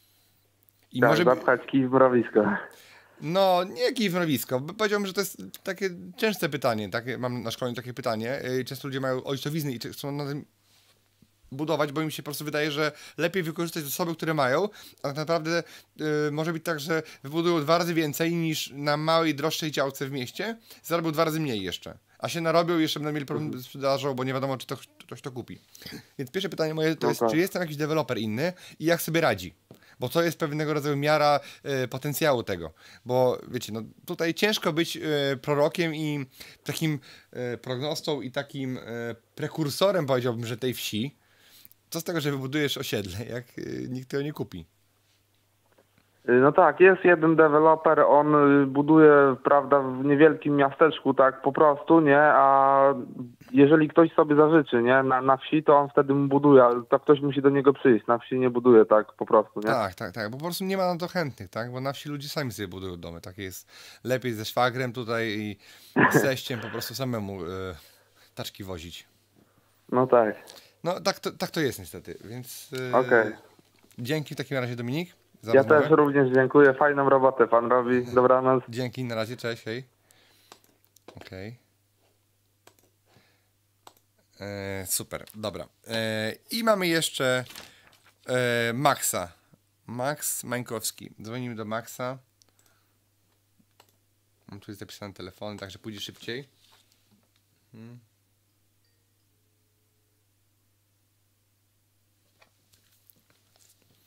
[SPEAKER 8] I tak, może zapchać kij w mrowisko.
[SPEAKER 1] No, nie kij w mrowisko. Powiedziałbym, że to jest takie częste pytanie. Takie, mam na szkoleniu takie pytanie. Często ludzie mają ojcowizny i chcą na tym budować, bo im się po prostu wydaje, że lepiej wykorzystać zasoby, które mają, a tak naprawdę y, może być tak, że wybudują dwa razy więcej niż na małej, droższej działce w mieście, zarobią dwa razy mniej jeszcze. A się narobią i jeszcze będą mieli problem z sprzedażą, bo nie wiadomo, czy to, ktoś to kupi. Więc pierwsze pytanie moje to jest, okay. Czy jest tam jakiś deweloper inny i jak sobie radzi? Bo to jest pewnego rodzaju miara y, potencjału tego. Bo wiecie, no tutaj ciężko być y, prorokiem i takim y, prognostą i takim y, prekursorem, powiedziałbym, że tej wsi. Co z tego, że wybudujesz osiedle, jak y, nikt tego nie kupi?
[SPEAKER 8] No tak, jest jeden deweloper, on buduje, prawda, w niewielkim miasteczku, tak po prostu, nie, a jeżeli ktoś sobie zażyczy, nie, na, na wsi, to on wtedy mu buduje, ale to ktoś musi do niego przyjść, na wsi nie buduje tak po prostu, nie.
[SPEAKER 1] Tak, tak, tak, bo po prostu nie ma na to chętnych, tak, bo na wsi ludzie sami sobie budują domy, tak jest lepiej ze szwagrem tutaj i z teściem po prostu samemu y, taczki wozić.
[SPEAKER 8] No tak.
[SPEAKER 1] No tak to, tak to jest niestety, więc y,
[SPEAKER 8] okay.
[SPEAKER 1] Dzięki w takim razie, Dominik.
[SPEAKER 8] Ja rozmowę. Też również dziękuję. Fajną robotę pan robi. Dobranoc.
[SPEAKER 1] Dzięki, na razie, cześć, hej. Okej. Okay. E, super, dobra. E, I mamy jeszcze e, Maxa. Max Mańkowski. Dzwonimy do Maxa. Mam tu jest zapisane telefon, także pójdzie szybciej. Hmm.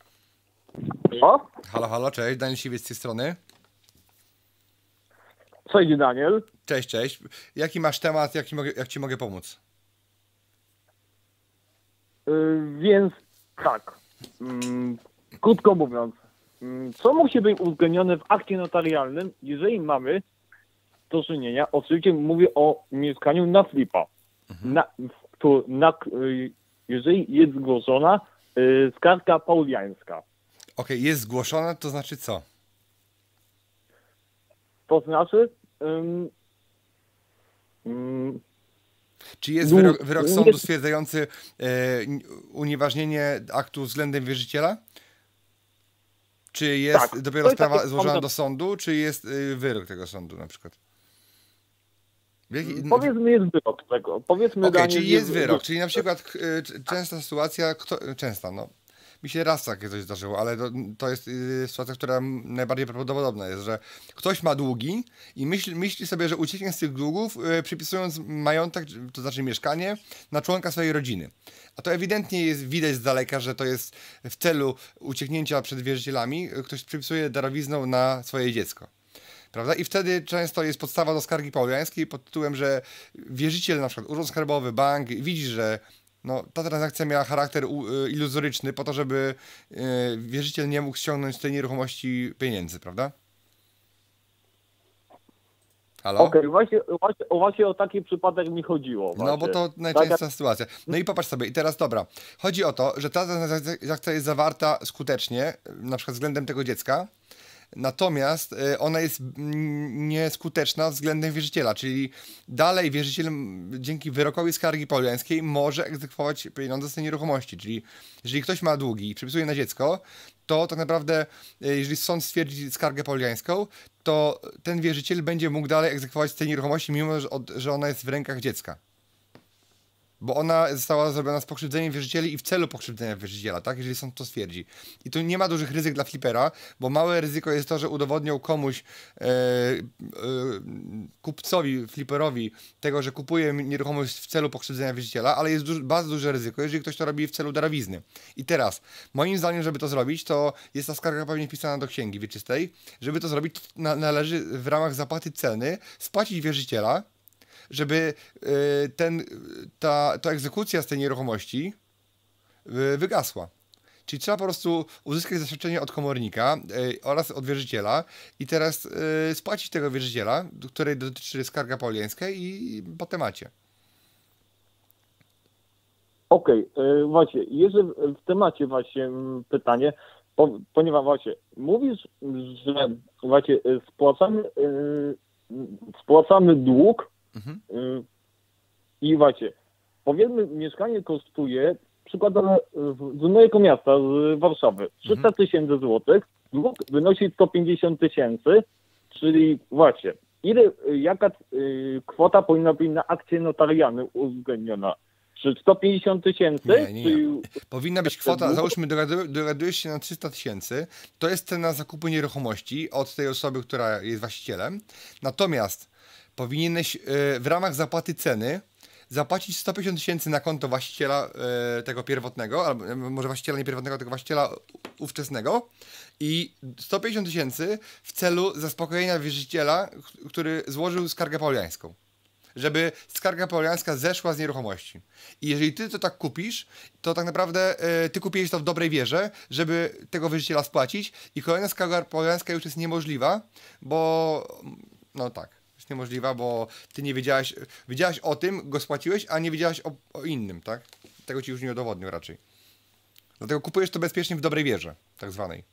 [SPEAKER 9] O?
[SPEAKER 1] Halo, halo, cześć, Daniel Siwiec z tej strony.
[SPEAKER 9] Cześć Daniel.
[SPEAKER 1] Cześć, cześć. Jaki masz temat, jak ci mogę, jak ci mogę pomóc?
[SPEAKER 9] Yy, więc tak, mm, krótko mówiąc, mm, co musi być uwzględnione w akcie notarialnym, jeżeli mamy do czynienia, oczywiście mówię o mieszkaniu na flipa, mhm. na, to, na, yy, jeżeli jest zgłoszona yy, skarga pauliańska.
[SPEAKER 1] Okej, okay, jest zgłoszona, to znaczy co?
[SPEAKER 9] To znaczy... Yy, yy,
[SPEAKER 1] Czy jest wyrok, wyrok sądu stwierdzający e, unieważnienie aktu względem wierzyciela? Czy jest
[SPEAKER 9] tak,
[SPEAKER 1] dopiero sprawa
[SPEAKER 9] tak
[SPEAKER 1] złożona do sądu, czy jest y, wyrok tego sądu na przykład?
[SPEAKER 9] Jaki... Powiedzmy jest wyrok tego. Powiedzmy
[SPEAKER 1] Okej, okay, czyli jest wyrok,
[SPEAKER 9] wyrok.
[SPEAKER 1] czyli na przykład y, częsta sytuacja, kto, częsta no, mi się raz takie coś zdarzyło, ale to, to jest y, sytuacja, która najbardziej prawdopodobna jest, że ktoś ma długi i myśli, myśli sobie, że ucieknie z tych długów, y, przypisując majątek, to znaczy mieszkanie, na członka swojej rodziny. A to ewidentnie jest widać z daleka, że to jest w celu ucieknięcia przed wierzycielami, ktoś przypisuje darowizną na swoje dziecko. Prawda? I wtedy często jest podstawa do skargi pauliańskiej pod tytułem, że wierzyciel, na przykład urząd skarbowy, bank, widzi, że no, ta transakcja miała charakter iluzoryczny po to, żeby yy, wierzyciel nie mógł ściągnąć z tej nieruchomości pieniędzy, prawda? Halo?
[SPEAKER 9] Okej, okay, właśnie, właśnie, właśnie o taki przypadek mi chodziło. Właśnie.
[SPEAKER 1] No bo to najczęstsza tak, sytuacja. No i popatrz sobie, i teraz dobra, chodzi o to, że ta transakcja jest zawarta skutecznie, na przykład względem tego dziecka, natomiast ona jest nieskuteczna względem wierzyciela, czyli dalej wierzyciel dzięki wyrokowi skargi pauliańskiej może egzekwować pieniądze z tej nieruchomości, czyli jeżeli ktoś ma długi i przypisuje na dziecko, to tak naprawdę, jeżeli sąd stwierdzi skargę pauliańską, to ten wierzyciel będzie mógł dalej egzekwować z tej nieruchomości, mimo że ona jest w rękach dziecka. Bo ona została zrobiona z pokrzywdzeniem wierzycieli i w celu pokrzywdzenia wierzyciela, tak? Jeżeli sąd to stwierdzi. I tu nie ma dużych ryzyk dla flipera, bo małe ryzyko jest to, że udowodnią komuś, e, e, kupcowi, fliperowi tego, że kupuje nieruchomość w celu pokrzywdzenia wierzyciela, ale jest duży, bardzo duże ryzyko, jeżeli ktoś to robi w celu darowizny. I teraz, moim zdaniem, żeby to zrobić, to jest ta skarga pewnie wpisana do księgi wieczystej. Żeby to zrobić, to na, należy w ramach zapłaty ceny spłacić wierzyciela, żeby y, ten, ta, ta egzekucja z tej nieruchomości y, wygasła. Czyli trzeba po prostu uzyskać zaświadczenie od komornika y, oraz od wierzyciela i teraz y, spłacić tego wierzyciela, której dotyczy skarga pauliańska i po temacie.
[SPEAKER 9] Okej, okay, właśnie, jeżeli w temacie właśnie pytanie, po, ponieważ właśnie mówisz, że właśnie spłacamy, y, spłacamy dług. Mhm. I właśnie, powiedzmy, mieszkanie kosztuje, przykładowo z mojego miasta, z Warszawy, trzysta tysięcy złotych, dług wynosi sto pięćdziesiąt tysięcy, czyli właśnie, ile, jaka y, kwota powinna być na akcie notarialne uwzględniona? Czy sto pięćdziesiąt tysięcy?
[SPEAKER 1] Nie, nie, nie. Powinna być kwota, załóżmy, dogadujesz się na trzysta tysięcy, to jest cena zakupu nieruchomości od tej osoby, która jest właścicielem, natomiast powinieneś w ramach zapłaty ceny zapłacić sto pięćdziesiąt tysięcy na konto właściciela tego pierwotnego, albo może właściciela nie pierwotnego, tylko właściciela ówczesnego i sto pięćdziesiąt tysięcy w celu zaspokojenia wierzyciela, który złożył skargę pauliańską. Żeby skarga pauliańska zeszła z nieruchomości. I jeżeli ty to tak kupisz, to tak naprawdę ty kupiłeś to w dobrej wierze, żeby tego wierzyciela spłacić i kolejna skarga pauliańska już jest niemożliwa, bo no tak. Niemożliwa, bo ty nie wiedziałeś, wiedziałeś o tym, go spłaciłeś, a nie wiedziałeś o, o innym, tak? Tego ci już nie udowodnił raczej. Dlatego kupujesz to bezpiecznie w dobrej wierze, tak zwanej.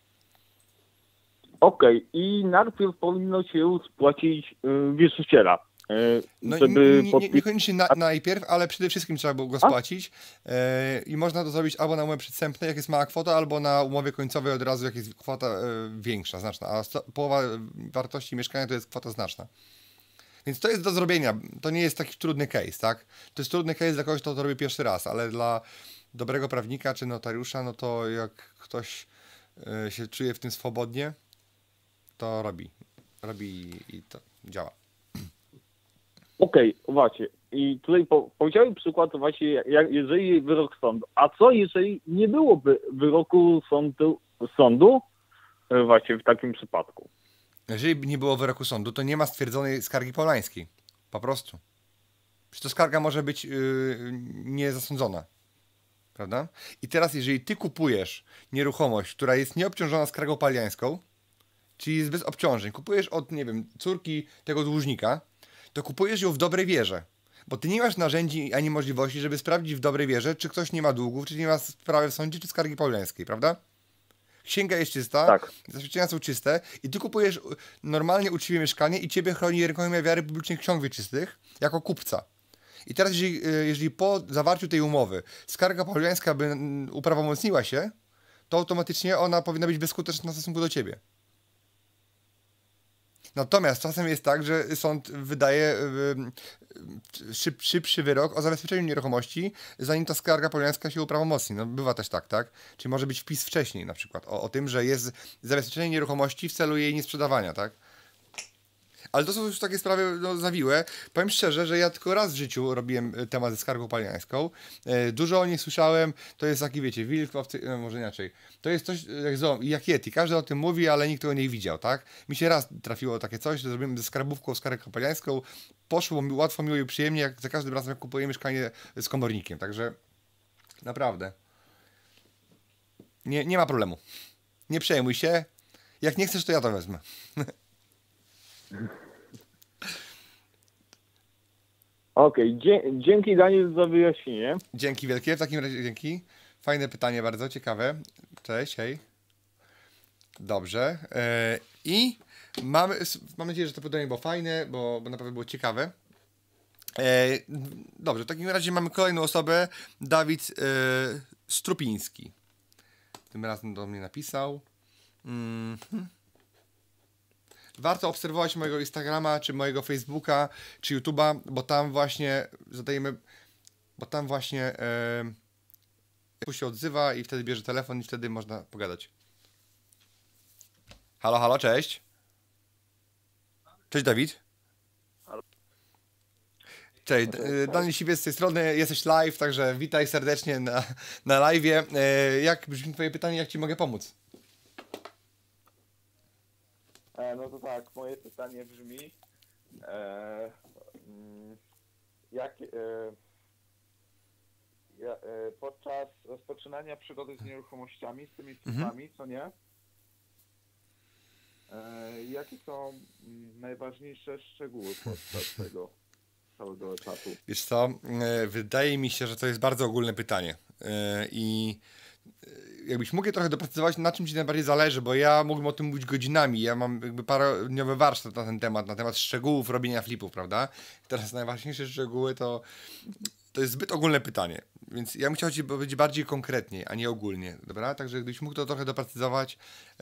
[SPEAKER 9] Okej, okay. I najpierw powinno się spłacić yy, wierzyciela. Yy,
[SPEAKER 1] no
[SPEAKER 9] żeby
[SPEAKER 1] nie, nie, niekoniecznie na, najpierw, ale przede wszystkim trzeba było go spłacić yy, i można to zrobić albo na umowie przedwstępnej, jak jest mała kwota, albo na umowie końcowej od razu, jak jest kwota yy, większa, znaczna, a sto, połowa wartości mieszkania to jest kwota znaczna. Więc to jest do zrobienia. To nie jest taki trudny case, tak? To jest trudny case dla kogoś, kto to robi pierwszy raz, ale dla dobrego prawnika czy notariusza, no to jak ktoś y, się czuje w tym swobodnie, to robi. Robi i to działa.
[SPEAKER 9] Okej, okay, właśnie. I tutaj po, powiedziałem przykład właśnie, jak, jeżeli wyrok sądu. A co jeżeli nie byłoby wyroku sądu, sądu właśnie w takim przypadku?
[SPEAKER 1] Jeżeli nie było wyroku sądu, to nie ma stwierdzonej skargi polańskiej. Po prostu. Przecież to skarga może być yy, niezasądzona. Prawda? I teraz, jeżeli ty kupujesz nieruchomość, która jest nieobciążona skargą paliańską, czyli jest bez obciążeń, kupujesz od, nie wiem, córki tego dłużnika, to kupujesz ją w dobrej wierze. Bo ty nie masz narzędzi ani możliwości, żeby sprawdzić w dobrej wierze, czy ktoś nie ma długów, czy nie ma sprawy w sądzie, czy skargi paliańskiej, prawda? Księga jest czysta,
[SPEAKER 9] Tak.
[SPEAKER 1] zaświadczenia są czyste i ty kupujesz normalnie uczciwie mieszkanie i ciebie chroni rękojmia wiary publicznych ksiąg wieczystych jako kupca. I teraz, jeżeli, jeżeli po zawarciu tej umowy skarga paliańska by uprawomocniła się, to automatycznie ona powinna być bezskuteczna w stosunku do ciebie. Natomiast czasem jest tak, że sąd wydaje szyb, szybszy wyrok o zabezpieczeniu nieruchomości, zanim ta skarga paliańska się uprawomocni. No bywa też tak, tak? Czyli może być wpis wcześniej na przykład o, o tym, że jest zabezpieczenie nieruchomości w celu jej niesprzedawania, tak? Ale to są już takie sprawy no, zawiłe. Powiem szczerze, że ja tylko raz w życiu robiłem temat ze skargą paliańską. E, dużo o niej słyszałem. To jest taki, wiecie, wilk, owcy, no, może inaczej. To jest coś jak ząb, jak Yeti. Każdy o tym mówi, ale nikt tego nie widział, tak? Mi się raz trafiło takie coś, że zrobiłem ze skarbówką skargę paliańską. Poszło mi łatwo, miło i przyjemnie, jak za każdym razem jak kupuję mieszkanie z komornikiem. Także naprawdę nie, nie ma problemu. Nie przejmuj się. Jak nie chcesz, to ja to wezmę.
[SPEAKER 9] Okej, okay. Dzięki Daniel za wyjaśnienie.
[SPEAKER 1] Dzięki wielkie, w takim razie dzięki. Fajne pytanie, bardzo ciekawe. Cześć, hej. Dobrze. Yy, I mamy, mam nadzieję, że to pytanie było fajne, bo, bo naprawdę było ciekawe. Yy, dobrze, w takim razie mamy kolejną osobę, Dawid yy, Strupiński. Tym razem do mnie napisał. Mm -hmm. Warto obserwować mojego Instagrama, czy mojego Facebooka, czy YouTube'a, bo tam właśnie zadajemy, bo tam właśnie yy, się odzywa i wtedy bierze telefon i wtedy można pogadać. Halo, halo, cześć. Cześć Dawid. Cześć, Daniel Siwiec z tej strony, jesteś live, także witaj serdecznie na, na live'ie. Yy, jak brzmi twoje pytanie, jak ci mogę pomóc?
[SPEAKER 9] No to tak, moje pytanie brzmi, e, jak e, ja, e, podczas rozpoczynania przygody z nieruchomościami, z tymi flipami, mhm. co nie, e, jakie są najważniejsze szczegóły podczas tego całego etapu?
[SPEAKER 1] Wiesz co, e, wydaje mi się, że to jest bardzo ogólne pytanie e, i jakbyś mógł je trochę doprecyzować, na czym ci najbardziej zależy, bo ja mógłbym o tym mówić godzinami. Ja mam jakby parodniowy warsztat na ten temat, na temat szczegółów robienia flipów, prawda? Teraz najważniejsze szczegóły to, to jest zbyt ogólne pytanie, więc ja bym chciał ci powiedzieć bardziej konkretnie, a nie ogólnie, dobra? Także gdybyś mógł to trochę doprecyzować,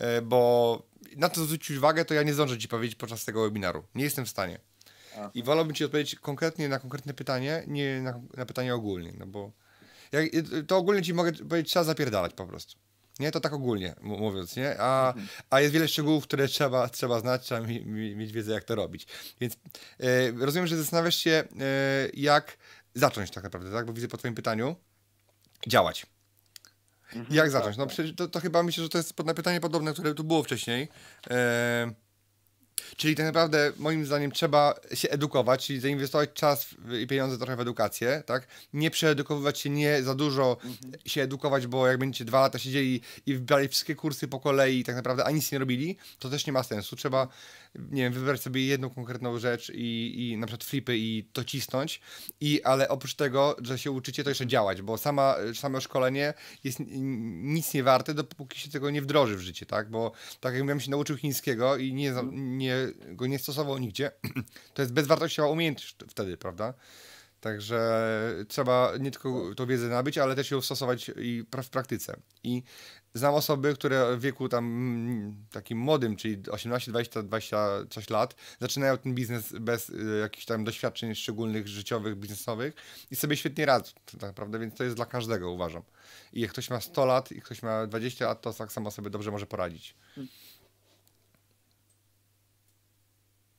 [SPEAKER 1] bo na to zwrócić uwagę, to ja nie zdążę ci powiedzieć podczas tego webinaru. Nie jestem w stanie. Aha. I wolałbym ci odpowiedzieć konkretnie na konkretne pytanie, nie na, na pytanie ogólnie, no bo Jak, to ogólnie ci mogę powiedzieć, trzeba zapierdalać po prostu. Nie, to tak ogólnie mówiąc, nie? A, a jest wiele szczegółów, które trzeba, trzeba znać, trzeba mi, mi, mieć wiedzę, jak to robić. Więc e, rozumiem, że zastanawiasz się, e, jak zacząć tak naprawdę, tak? Bo widzę po twoim pytaniu, działać. Mhm, jak zacząć? No przecież to, to chyba myślę, że to jest pytanie podobne, które tu było wcześniej. E, Czyli tak naprawdę moim zdaniem trzeba się edukować, czyli zainwestować czas i pieniądze trochę w edukację, tak? Nie przeedukowywać się, nie za dużo mhm. się edukować, bo jak będziecie dwa lata siedzieli i wybrali wszystkie kursy po kolei i tak naprawdę a nic nie robili, to też nie ma sensu. Trzeba, nie wiem, wybrać sobie jedną konkretną rzecz i, i na przykład flipy i to cisnąć, i, ale oprócz tego, że się uczycie, to jeszcze działać, bo sama, samo szkolenie jest nic nie warte, dopóki się tego nie wdroży w życie, tak? Bo tak jak ja się nauczył chińskiego i nie, nie go nie stosował nigdzie, to jest bezwartościowa umiejętność wtedy, prawda? Także trzeba nie tylko tą wiedzę nabyć, ale też ją stosować i w praktyce. I znam osoby, które w wieku tam takim młodym, czyli osiemnaście, dwadzieścia, dwadzieścia coś lat, zaczynają ten biznes bez y, jakichś tam doświadczeń szczególnych, życiowych, biznesowych i sobie świetnie radzą, tak naprawdę, więc to jest dla każdego, uważam. I jak ktoś ma sto lat i ktoś ma dwadzieścia lat, to tak samo sobie dobrze może poradzić.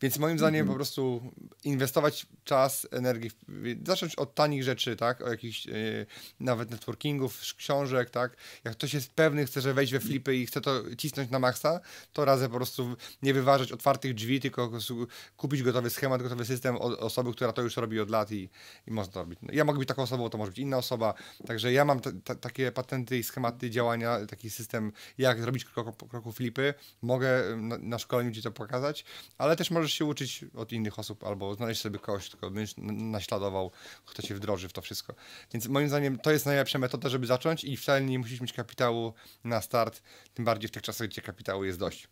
[SPEAKER 1] Więc moim zdaniem po prostu inwestować czas, energię, w- zacząć od tanich rzeczy, tak, o jakichś yy, nawet networkingów, sz- książek, tak, jak ktoś jest pewny, chce, że wejść we flipy i chce to cisnąć na maksa, to razem po prostu nie wyważać otwartych drzwi, tylko po prostu kupić gotowy schemat, gotowy system od osoby, która to już robi od lat i, i można to robić. No, ja mogę być taką osobą, to może być inna osoba, także ja mam ta, ta, takie patenty i schematy działania, taki system, jak zrobić krok po kroku flipy, mogę na, na szkoleniu Ci to pokazać, ale też możesz się uczyć od innych osób albo znaleźć sobie kogoś, kto będziesz n- naśladował, kto Cię wdroży w to wszystko. Więc moim zdaniem to jest najlepsza metoda, żeby zacząć i wcale nie musisz mieć kapitału na start, tym bardziej w tych czasach, gdzie kapitału jest dość.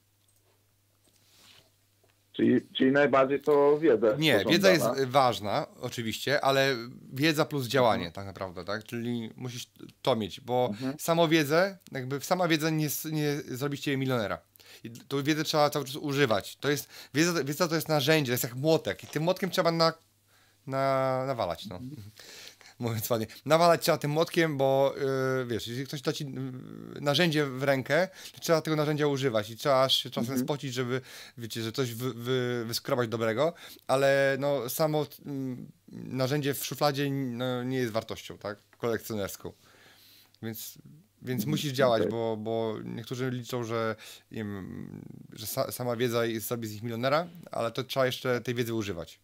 [SPEAKER 8] Czyli, czyli najbardziej to wiedza.
[SPEAKER 1] Nie,
[SPEAKER 8] pożądana.
[SPEAKER 1] wiedza jest y, ważna, oczywiście, ale wiedza plus działanie tak naprawdę, tak? Czyli musisz to mieć, bo samą wiedzę, jakby sama wiedza nie, s- nie zrobi z ciebie milionera. I tą wiedzę trzeba cały czas używać. To jest, wiedza, wiedza to jest narzędzie, to jest jak młotek i tym młotkiem trzeba na, na, nawalać, no. Mówiąc ładnie. Nawalać trzeba tym młotkiem, bo yy, wiesz, jeśli ktoś da ci yy, narzędzie w rękę, to trzeba tego narzędzia używać i trzeba się czasem spocić, żeby, wiecie, że coś wy, wy, wyskrobać dobrego, ale no samo mm, narzędzie w szufladzie no, nie jest wartością, tak, kolekcjonerską. Więc, więc musisz działać,
[SPEAKER 8] okej.
[SPEAKER 1] bo, bo niektórzy liczą, że, nie wiem, że sa, sama wiedza jest sobie z nich milionera, ale to trzeba jeszcze tej wiedzy używać.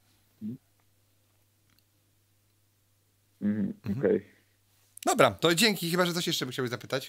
[SPEAKER 8] Mhm, okej.
[SPEAKER 1] Dobra, to dzięki, chyba że coś jeszcze chciałbyś zapytać.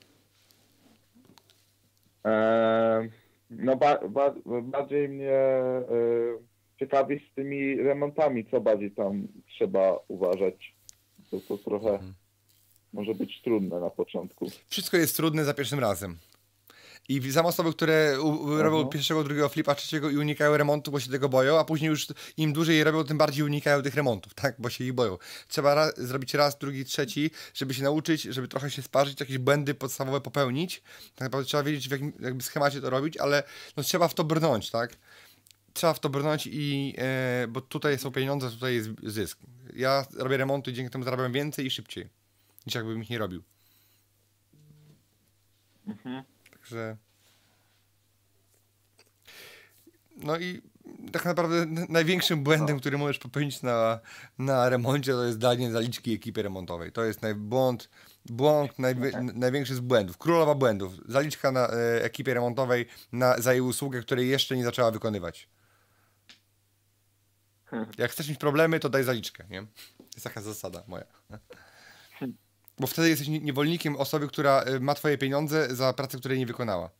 [SPEAKER 8] Eee, No ba, ba, bardziej mnie e, ciekawi z tymi remontami, co bardziej tam trzeba uważać. To, to trochę może być trudne na początku.
[SPEAKER 1] Wszystko jest trudne za pierwszym razem. I znam osoby, które u, u, robią pierwszego, drugiego flipa, trzeciego i unikają remontu, bo się tego boją, a później już im dłużej je robią, tym bardziej unikają tych remontów, tak? Bo się ich boją. Trzeba raz, zrobić raz, drugi, trzeci, żeby się nauczyć, żeby trochę się sparzyć, jakieś błędy podstawowe popełnić. Tak naprawdę trzeba wiedzieć, w jakim jakby schemacie to robić, ale no, trzeba w to brnąć, tak? Trzeba w to brnąć i, e, bo tutaj są pieniądze, tutaj jest zysk. Ja robię remonty i dzięki temu zarabiam więcej i szybciej, niż jakbym ich nie robił. Także... No i tak naprawdę n- największym błędem, który możesz popełnić na, na remoncie, to jest danie zaliczki ekipy remontowej. To jest naj, błąd, błąd najwi- n- największy z błędów. Królowa błędów. Zaliczka na e, ekipie remontowej na, za jej usługę, której jeszcze nie zaczęła wykonywać. Jak chcesz mieć problemy, to daj zaliczkę, nie? To jest taka zasada moja. Bo wtedy jesteś ni- niewolnikiem osoby, która e, ma twoje pieniądze za pracę, której nie wykonała.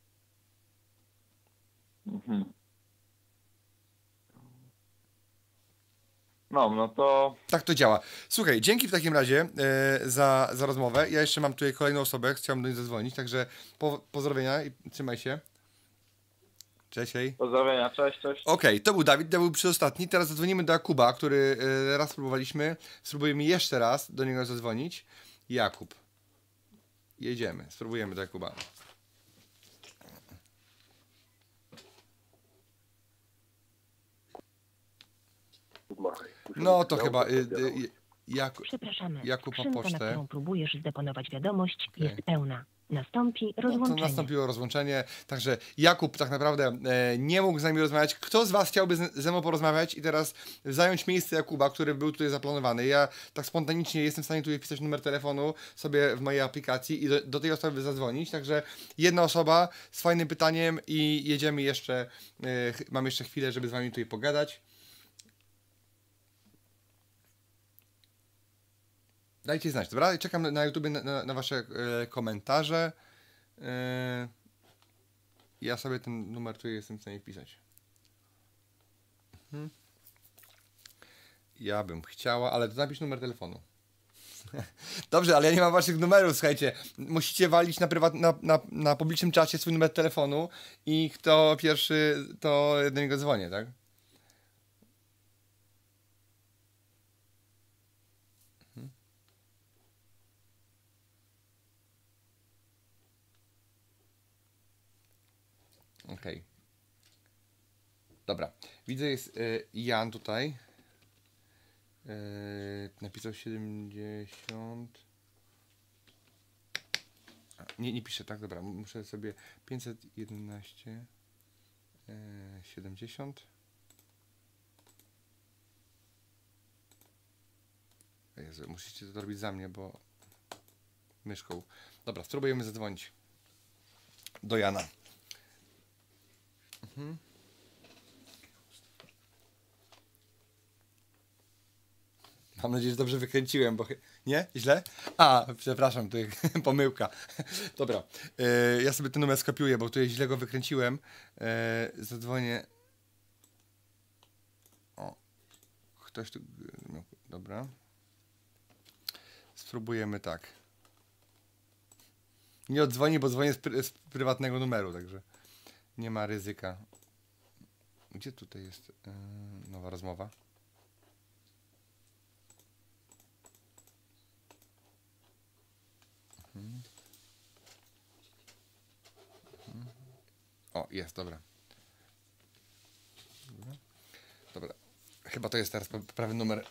[SPEAKER 8] No, no to
[SPEAKER 1] Tak to działa. Słuchaj, dzięki w takim razie e, za, za rozmowę. Ja jeszcze mam tutaj kolejną osobę, chciałem do niej zadzwonić, także po, pozdrowienia i trzymaj się. Cześć, hej.
[SPEAKER 8] pozdrowienia, cześć, cześć.
[SPEAKER 1] Okej, to był Dawid, to był przedostatni. Teraz zadzwonimy do Jakuba, który e, raz spróbowaliśmy. Spróbujemy jeszcze raz do niego zadzwonić. Jakub. Jedziemy, spróbujemy do Jakuba.
[SPEAKER 2] Machaj.
[SPEAKER 1] No to chyba... Y, y, y, Jak,
[SPEAKER 3] Przepraszamy.
[SPEAKER 1] Jakub ma
[SPEAKER 3] Skrzynka, na
[SPEAKER 1] pocztę.
[SPEAKER 3] którą próbujesz zdeponować wiadomość,
[SPEAKER 1] Okej.
[SPEAKER 3] jest pełna. Nastąpi
[SPEAKER 1] No
[SPEAKER 3] rozłączenie.
[SPEAKER 1] to nastąpiło rozłączenie, także Jakub tak naprawdę e, nie mógł z nami rozmawiać. Kto z was chciałby z, ze mną porozmawiać i teraz zająć miejsce Jakuba, który był tutaj zaplanowany? Ja tak spontanicznie jestem w stanie tutaj wpisać numer telefonu sobie w mojej aplikacji i do, do tej osoby zadzwonić, także jedna osoba z fajnym pytaniem i jedziemy jeszcze, e, ch- mam jeszcze chwilę, żeby z wami tutaj pogadać. Dajcie znać, dobra? Czekam na, na YouTube na, na, na wasze e, komentarze. E, ja sobie ten numer tutaj jestem w stanie wpisać. Mhm. Ja bym chciała, ale to napisz numer telefonu. Dobrze, ale ja nie mam waszych numerów, słuchajcie. Musicie walić na, prywat, na, na, na publicznym czacie swój numer telefonu i kto pierwszy, to do niego dzwonię, tak? Okej. Dobra. Widzę, jest y, Jan tutaj. Y, napisał siedemdziesiąt. A, nie, nie piszę, tak? Dobra. Muszę sobie pięćset jedenaście y, siedemdziesiąt. Jezu, musicie to robić za mnie, bo myszką. Dobra, spróbujemy zadzwonić do Jana. Mhm. Mam nadzieję, że dobrze wykręciłem, bo... chy- Nie? Źle? A, przepraszam, to pomyłka. Dobra, e, ja sobie ten numer skopiuję, bo tutaj źle go wykręciłem. E, zadzwonię... O, ktoś tu... no, Dobra. Spróbujemy tak. Nie odzwoni, bo dzwonię z, pr- z prywatnego numeru, także nie ma ryzyka. Gdzie tutaj jest e, nowa rozmowa? Mhm. Mhm. O, jest, dobra. Dobra. Dobra. Chyba to jest teraz po- prawy numer.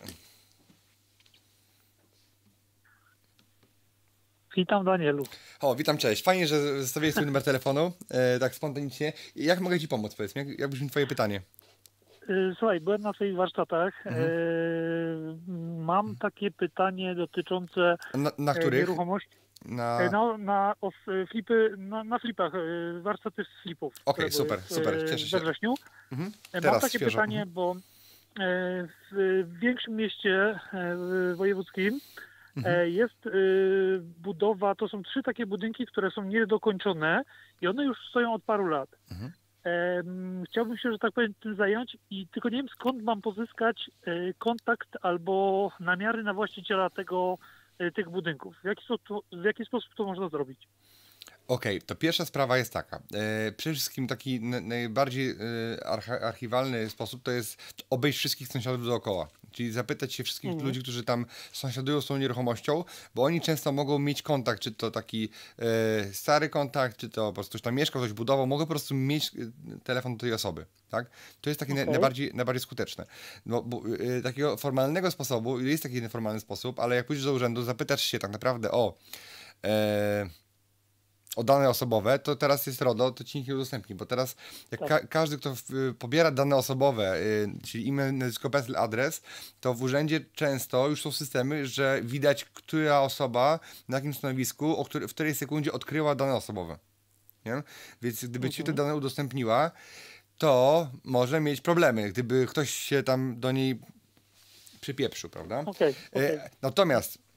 [SPEAKER 10] Witam, Danielu.
[SPEAKER 1] O, witam, cześć. Fajnie, że zostawiłeś swój numer telefonu, e, tak spontanicznie. Jak mogę ci pomóc, powiedz mi? Jak, jak brzmi twoje pytanie?
[SPEAKER 10] Y, Słuchaj, byłem na twoich warsztatach.
[SPEAKER 1] Mhm.
[SPEAKER 10] Y, Mam takie pytanie dotyczące
[SPEAKER 1] Na, na
[SPEAKER 10] e,
[SPEAKER 1] których?
[SPEAKER 10] nieruchomości.
[SPEAKER 1] Na...
[SPEAKER 10] E, No, na os, flipy, na, na flipach, e, warsztaty z flipów.
[SPEAKER 1] Okej,
[SPEAKER 10] które
[SPEAKER 1] super,
[SPEAKER 10] były w,
[SPEAKER 1] super,
[SPEAKER 10] e,
[SPEAKER 1] cieszę się.
[SPEAKER 10] We wrześniu.
[SPEAKER 1] Mhm.
[SPEAKER 10] E, Mam
[SPEAKER 1] Teraz
[SPEAKER 10] takie
[SPEAKER 1] świeżo.
[SPEAKER 10] pytanie,
[SPEAKER 1] Mhm.
[SPEAKER 10] bo e, w większym mieście e, wojewódzkim
[SPEAKER 1] Mhm.
[SPEAKER 10] e, jest e, budowa, to są trzy takie budynki, które są niedokończone i one już stoją od paru lat.
[SPEAKER 1] Mhm.
[SPEAKER 10] Em, Chciałbym się, że tak powiem, tym zająć i tylko nie wiem, skąd mam pozyskać e, kontakt albo namiary na właściciela tego, e, tych budynków. W jaki, sposób, w jaki sposób to można zrobić?
[SPEAKER 1] Okej, to pierwsza sprawa jest taka. E, przede wszystkim taki n- najbardziej e, archa- archiwalny sposób to jest obejść wszystkich sąsiadów dookoła. Czyli zapytać się wszystkich
[SPEAKER 10] Mhm.
[SPEAKER 1] ludzi, którzy tam sąsiadują z tą nieruchomością, bo oni często mogą mieć kontakt, czy to taki e, stary kontakt, czy to po prostu ktoś tam mieszkał, ktoś budował, mogą po prostu mieć e, telefon do tej osoby. Tak? To jest takie naj-
[SPEAKER 10] Okej.
[SPEAKER 1] najbardziej, najbardziej skuteczne. No, bo, e, takiego formalnego sposobu, jest taki nieformalny sposób, ale jak pójdziesz do urzędu, zapytasz się tak naprawdę o... E, o dane osobowe, to teraz jest RODO, to ci nikt nie udostępni, bo teraz jak
[SPEAKER 10] Tak.
[SPEAKER 1] ka- każdy, kto w, y, pobiera dane osobowe, y, czyli imię, nazwisko, PESEL, adres, to w urzędzie często już są systemy, że widać, która osoba na jakim stanowisku, o który, w której sekundzie odkryła dane osobowe. Nie? Więc gdyby ci te
[SPEAKER 10] Mhm.
[SPEAKER 1] dane udostępniła, to może mieć problemy, gdyby ktoś się tam do niej przypieprzył, prawda?
[SPEAKER 10] Okej, okej.
[SPEAKER 1] E, Natomiast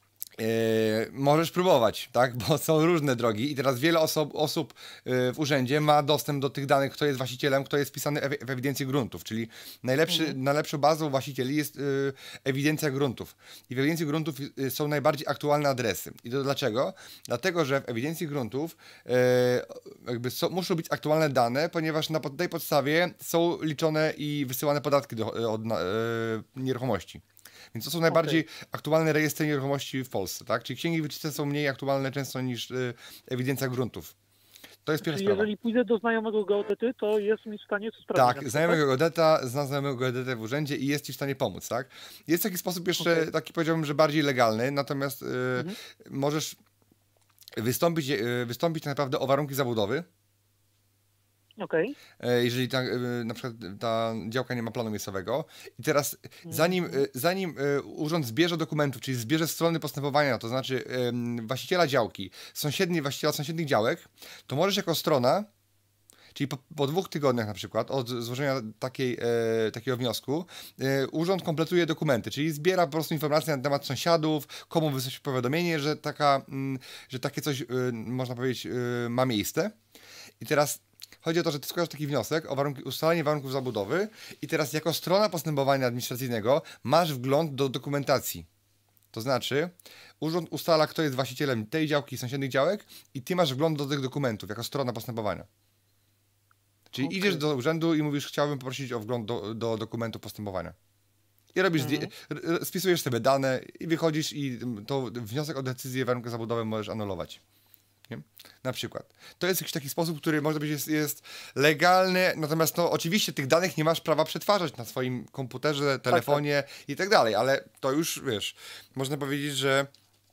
[SPEAKER 1] e, możesz próbować, tak? Bo są różne drogi i teraz wiele oso- osób e, w urzędzie ma dostęp do tych danych, kto jest właścicielem, kto jest wpisany ewi- w ewidencję gruntów, czyli najlepszy,
[SPEAKER 10] Mhm.
[SPEAKER 1] najlepszą bazą właścicieli jest e, ewidencja gruntów. I w ewidencji gruntów e, są najbardziej aktualne adresy. I to dlaczego? Dlatego, że w ewidencji gruntów e, jakby so, muszą być aktualne dane, ponieważ na pod- tej podstawie są liczone i wysyłane podatki do, od na, e, nieruchomości. Więc to są najbardziej aktualne rejestry nieruchomości w Polsce, tak? Czyli księgi wieczyste są mniej aktualne często niż y, ewidencja gruntów. To jest pierwsza
[SPEAKER 10] Czyli
[SPEAKER 1] sprawa.
[SPEAKER 10] jeżeli pójdę do znajomego geodety, to jest mi w stanie to sprawdzić. na
[SPEAKER 1] Tak,
[SPEAKER 10] przykład,
[SPEAKER 1] znajomego geodeta, zna znajomego geodetę w urzędzie i jest ci w stanie pomóc, tak? Jest taki sposób jeszcze,
[SPEAKER 10] Okej.
[SPEAKER 1] taki powiedziałbym, że bardziej legalny, natomiast y,
[SPEAKER 10] Mhm.
[SPEAKER 1] możesz wystąpić, y, wystąpić tak naprawdę o warunki zabudowy,
[SPEAKER 10] Okej.
[SPEAKER 1] e, jeżeli ta, e, na przykład ta działka nie ma planu miejscowego. I teraz zanim, e, zanim e, urząd zbierze dokumentów, czyli zbierze strony postępowania, to znaczy em, właściciela działki, sąsiedni, właściciela sąsiednich działek, to możesz jako strona, czyli po, po dwóch tygodniach na przykład od złożenia takiej, e, takiego wniosku, e, urząd kompletuje dokumenty, czyli zbiera po prostu informacje na temat sąsiadów, komu wysłać powiadomienie, że, taka, mm, że takie coś, e, można powiedzieć, e, ma miejsce. I teraz chodzi o to, że ty składasz taki wniosek o warunki, ustalenie warunków zabudowy i teraz jako strona postępowania administracyjnego masz wgląd do dokumentacji. To znaczy, urząd ustala, kto jest właścicielem tej działki i sąsiednich działek i ty masz wgląd do tych dokumentów jako strona postępowania. Czyli
[SPEAKER 10] Okej.
[SPEAKER 1] idziesz do urzędu i mówisz, chciałbym poprosić o wgląd do, do dokumentu postępowania. I robisz,
[SPEAKER 10] Mhm.
[SPEAKER 1] zdję- r- r- spisujesz sobie dane i wychodzisz i mm, to wniosek o decyzję warunków zabudowy możesz anulować. Nie? Na przykład. To jest jakiś taki sposób, który może być jest, jest legalny, natomiast no, oczywiście tych danych nie masz prawa przetwarzać na swoim komputerze, telefonie i tak dalej, ale to już, wiesz, można powiedzieć, że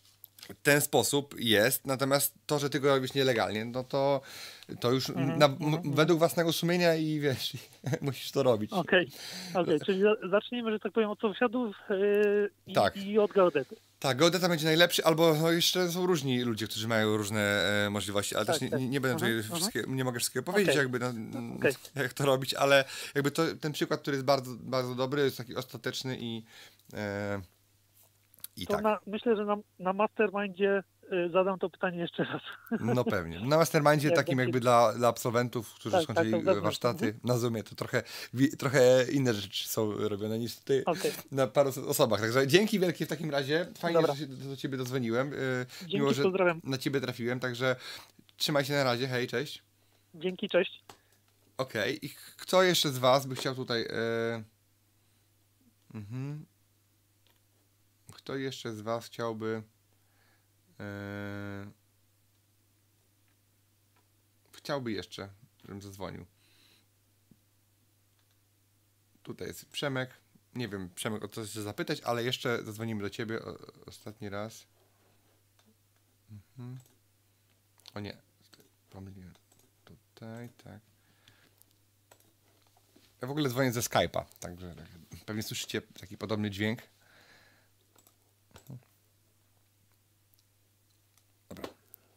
[SPEAKER 1] ten sposób jest, natomiast to, że ty go robisz nielegalnie, no to, to już
[SPEAKER 10] Mhm,
[SPEAKER 1] na,
[SPEAKER 10] mhm,
[SPEAKER 1] m,
[SPEAKER 10] mhm.
[SPEAKER 1] według własnego sumienia i wiesz, musisz to robić.
[SPEAKER 10] Okej, okej, czyli za- zacznijmy, że tak powiem, od sąsiadów yy, i,
[SPEAKER 1] Tak.
[SPEAKER 10] i od geodety.
[SPEAKER 1] Tak, geodeta będzie najlepszy, albo no, jeszcze są różni ludzie, którzy mają różne e, możliwości, ale
[SPEAKER 10] Tak,
[SPEAKER 1] też nie,
[SPEAKER 10] tak.
[SPEAKER 1] nie, nie będę
[SPEAKER 10] Aha,
[SPEAKER 1] tutaj
[SPEAKER 10] aha.
[SPEAKER 1] wszystkie, nie mogę wszystkiego powiedzieć,
[SPEAKER 10] Okej.
[SPEAKER 1] jakby no, mm,
[SPEAKER 10] Okej.
[SPEAKER 1] jak to robić, ale jakby to, ten przykład, który jest bardzo, bardzo dobry, jest taki ostateczny i, e, i
[SPEAKER 10] To
[SPEAKER 1] tak.
[SPEAKER 10] na, myślę, że na, na mastermindzie y, zadam to pytanie jeszcze raz.
[SPEAKER 1] No pewnie. Na mastermindzie
[SPEAKER 10] Jak
[SPEAKER 1] takim
[SPEAKER 10] będzie-
[SPEAKER 1] jakby dla, dla absolwentów, którzy
[SPEAKER 10] Tak,
[SPEAKER 1] skończyli
[SPEAKER 10] tak, to wewnątrz.
[SPEAKER 1] warsztaty
[SPEAKER 10] Mhm.
[SPEAKER 1] na Zoomie, to trochę, wi- trochę inne rzeczy są robione niż tutaj
[SPEAKER 10] Okej.
[SPEAKER 1] na paru osobach. Także dzięki wielkie w takim razie. Fajnie,
[SPEAKER 10] Dobra.
[SPEAKER 1] że się do, do ciebie dodzwoniłem. Yy,
[SPEAKER 10] Dzięki,
[SPEAKER 1] Miło, że
[SPEAKER 10] pozdrawiam.
[SPEAKER 1] na ciebie trafiłem, także trzymaj się na razie. Hej, cześć.
[SPEAKER 10] Dzięki, cześć.
[SPEAKER 1] Okej. I kto jeszcze z was by chciał tutaj... Yy... Mhm. Kto jeszcze z was chciałby... Yy... Chciałby jeszcze, żebym zadzwonił. Tutaj jest Przemek. Nie wiem, Przemek, o co chcesz zapytać, ale jeszcze zadzwonimy do ciebie o, ostatni raz. Mhm. O nie, pomyliłem. Tutaj, tak. Ja w ogóle dzwonię ze Skype'a, także pewnie słyszycie taki podobny dźwięk. Dobra.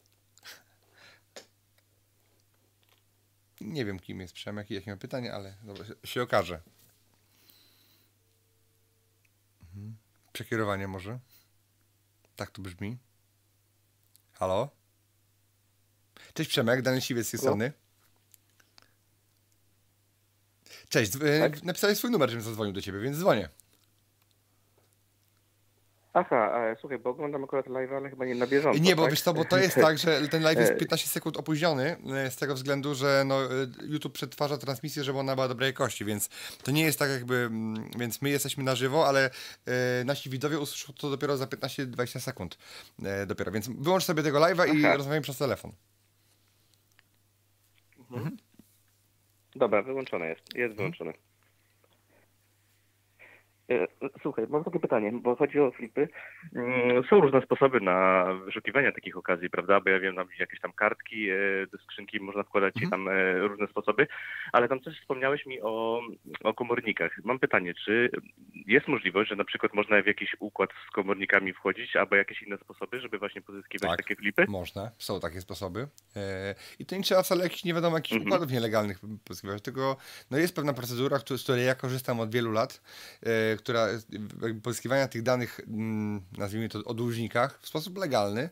[SPEAKER 1] Nie wiem, kim jest Przemek i jakie ma pytanie, ale dobra, się, się okaże. Mhm. Przekierowanie może. Tak to brzmi. Halo? Cześć Przemek, Daniel Siwiec z tej strony. Cześć, d-
[SPEAKER 11] Tak?
[SPEAKER 1] napisałeś swój numer, żebym zadzwonił do ciebie, więc dzwonię.
[SPEAKER 11] Aha, e, słuchaj, bo oglądam akurat live, ale chyba nie na bieżąco.
[SPEAKER 1] Nie, bo
[SPEAKER 11] tak?
[SPEAKER 1] wiesz co, bo to jest tak, że ten live jest
[SPEAKER 11] E,
[SPEAKER 1] piętnaście sekund opóźniony e, z tego względu, że no, e, YouTube przetwarza transmisję, żeby ona była dobrej jakości, więc to nie jest tak jakby, mm, więc my jesteśmy na żywo, ale e, nasi widzowie usłyszą to dopiero za piętnaście dwadzieścia sekund e, dopiero, więc wyłącz sobie tego live'a i
[SPEAKER 11] Aha.
[SPEAKER 1] rozmawiamy przez telefon.
[SPEAKER 11] Mhm. Dobra, wyłączone jest. Jest wyłączone. E, Słuchaj, mam takie pytanie, bo chodzi o flipy. Mm, Są różne sposoby na wyszukiwanie takich okazji, prawda? Bo ja wiem, tam jakieś tam kartki e, do skrzynki można wkładać i tam e, różne sposoby, ale tam też wspomniałeś mi o, o komornikach. Mam pytanie, czy jest możliwość, że na przykład można w jakiś układ z komornikami wchodzić, albo jakieś inne sposoby, żeby właśnie pozyskiwać
[SPEAKER 1] Tak.
[SPEAKER 11] takie flipy?
[SPEAKER 1] Można, są takie sposoby. E, I to nie trzeba wcale jakichś nie wiadomo jakich
[SPEAKER 11] Mhm.
[SPEAKER 1] układów nielegalnych pozyskiwać, tylko no jest pewna procedura, któ- z której ja korzystam od wielu lat, e, która jakby pozyskiwania tych danych, mm, nazwijmy to o dłużnikach, w sposób legalny,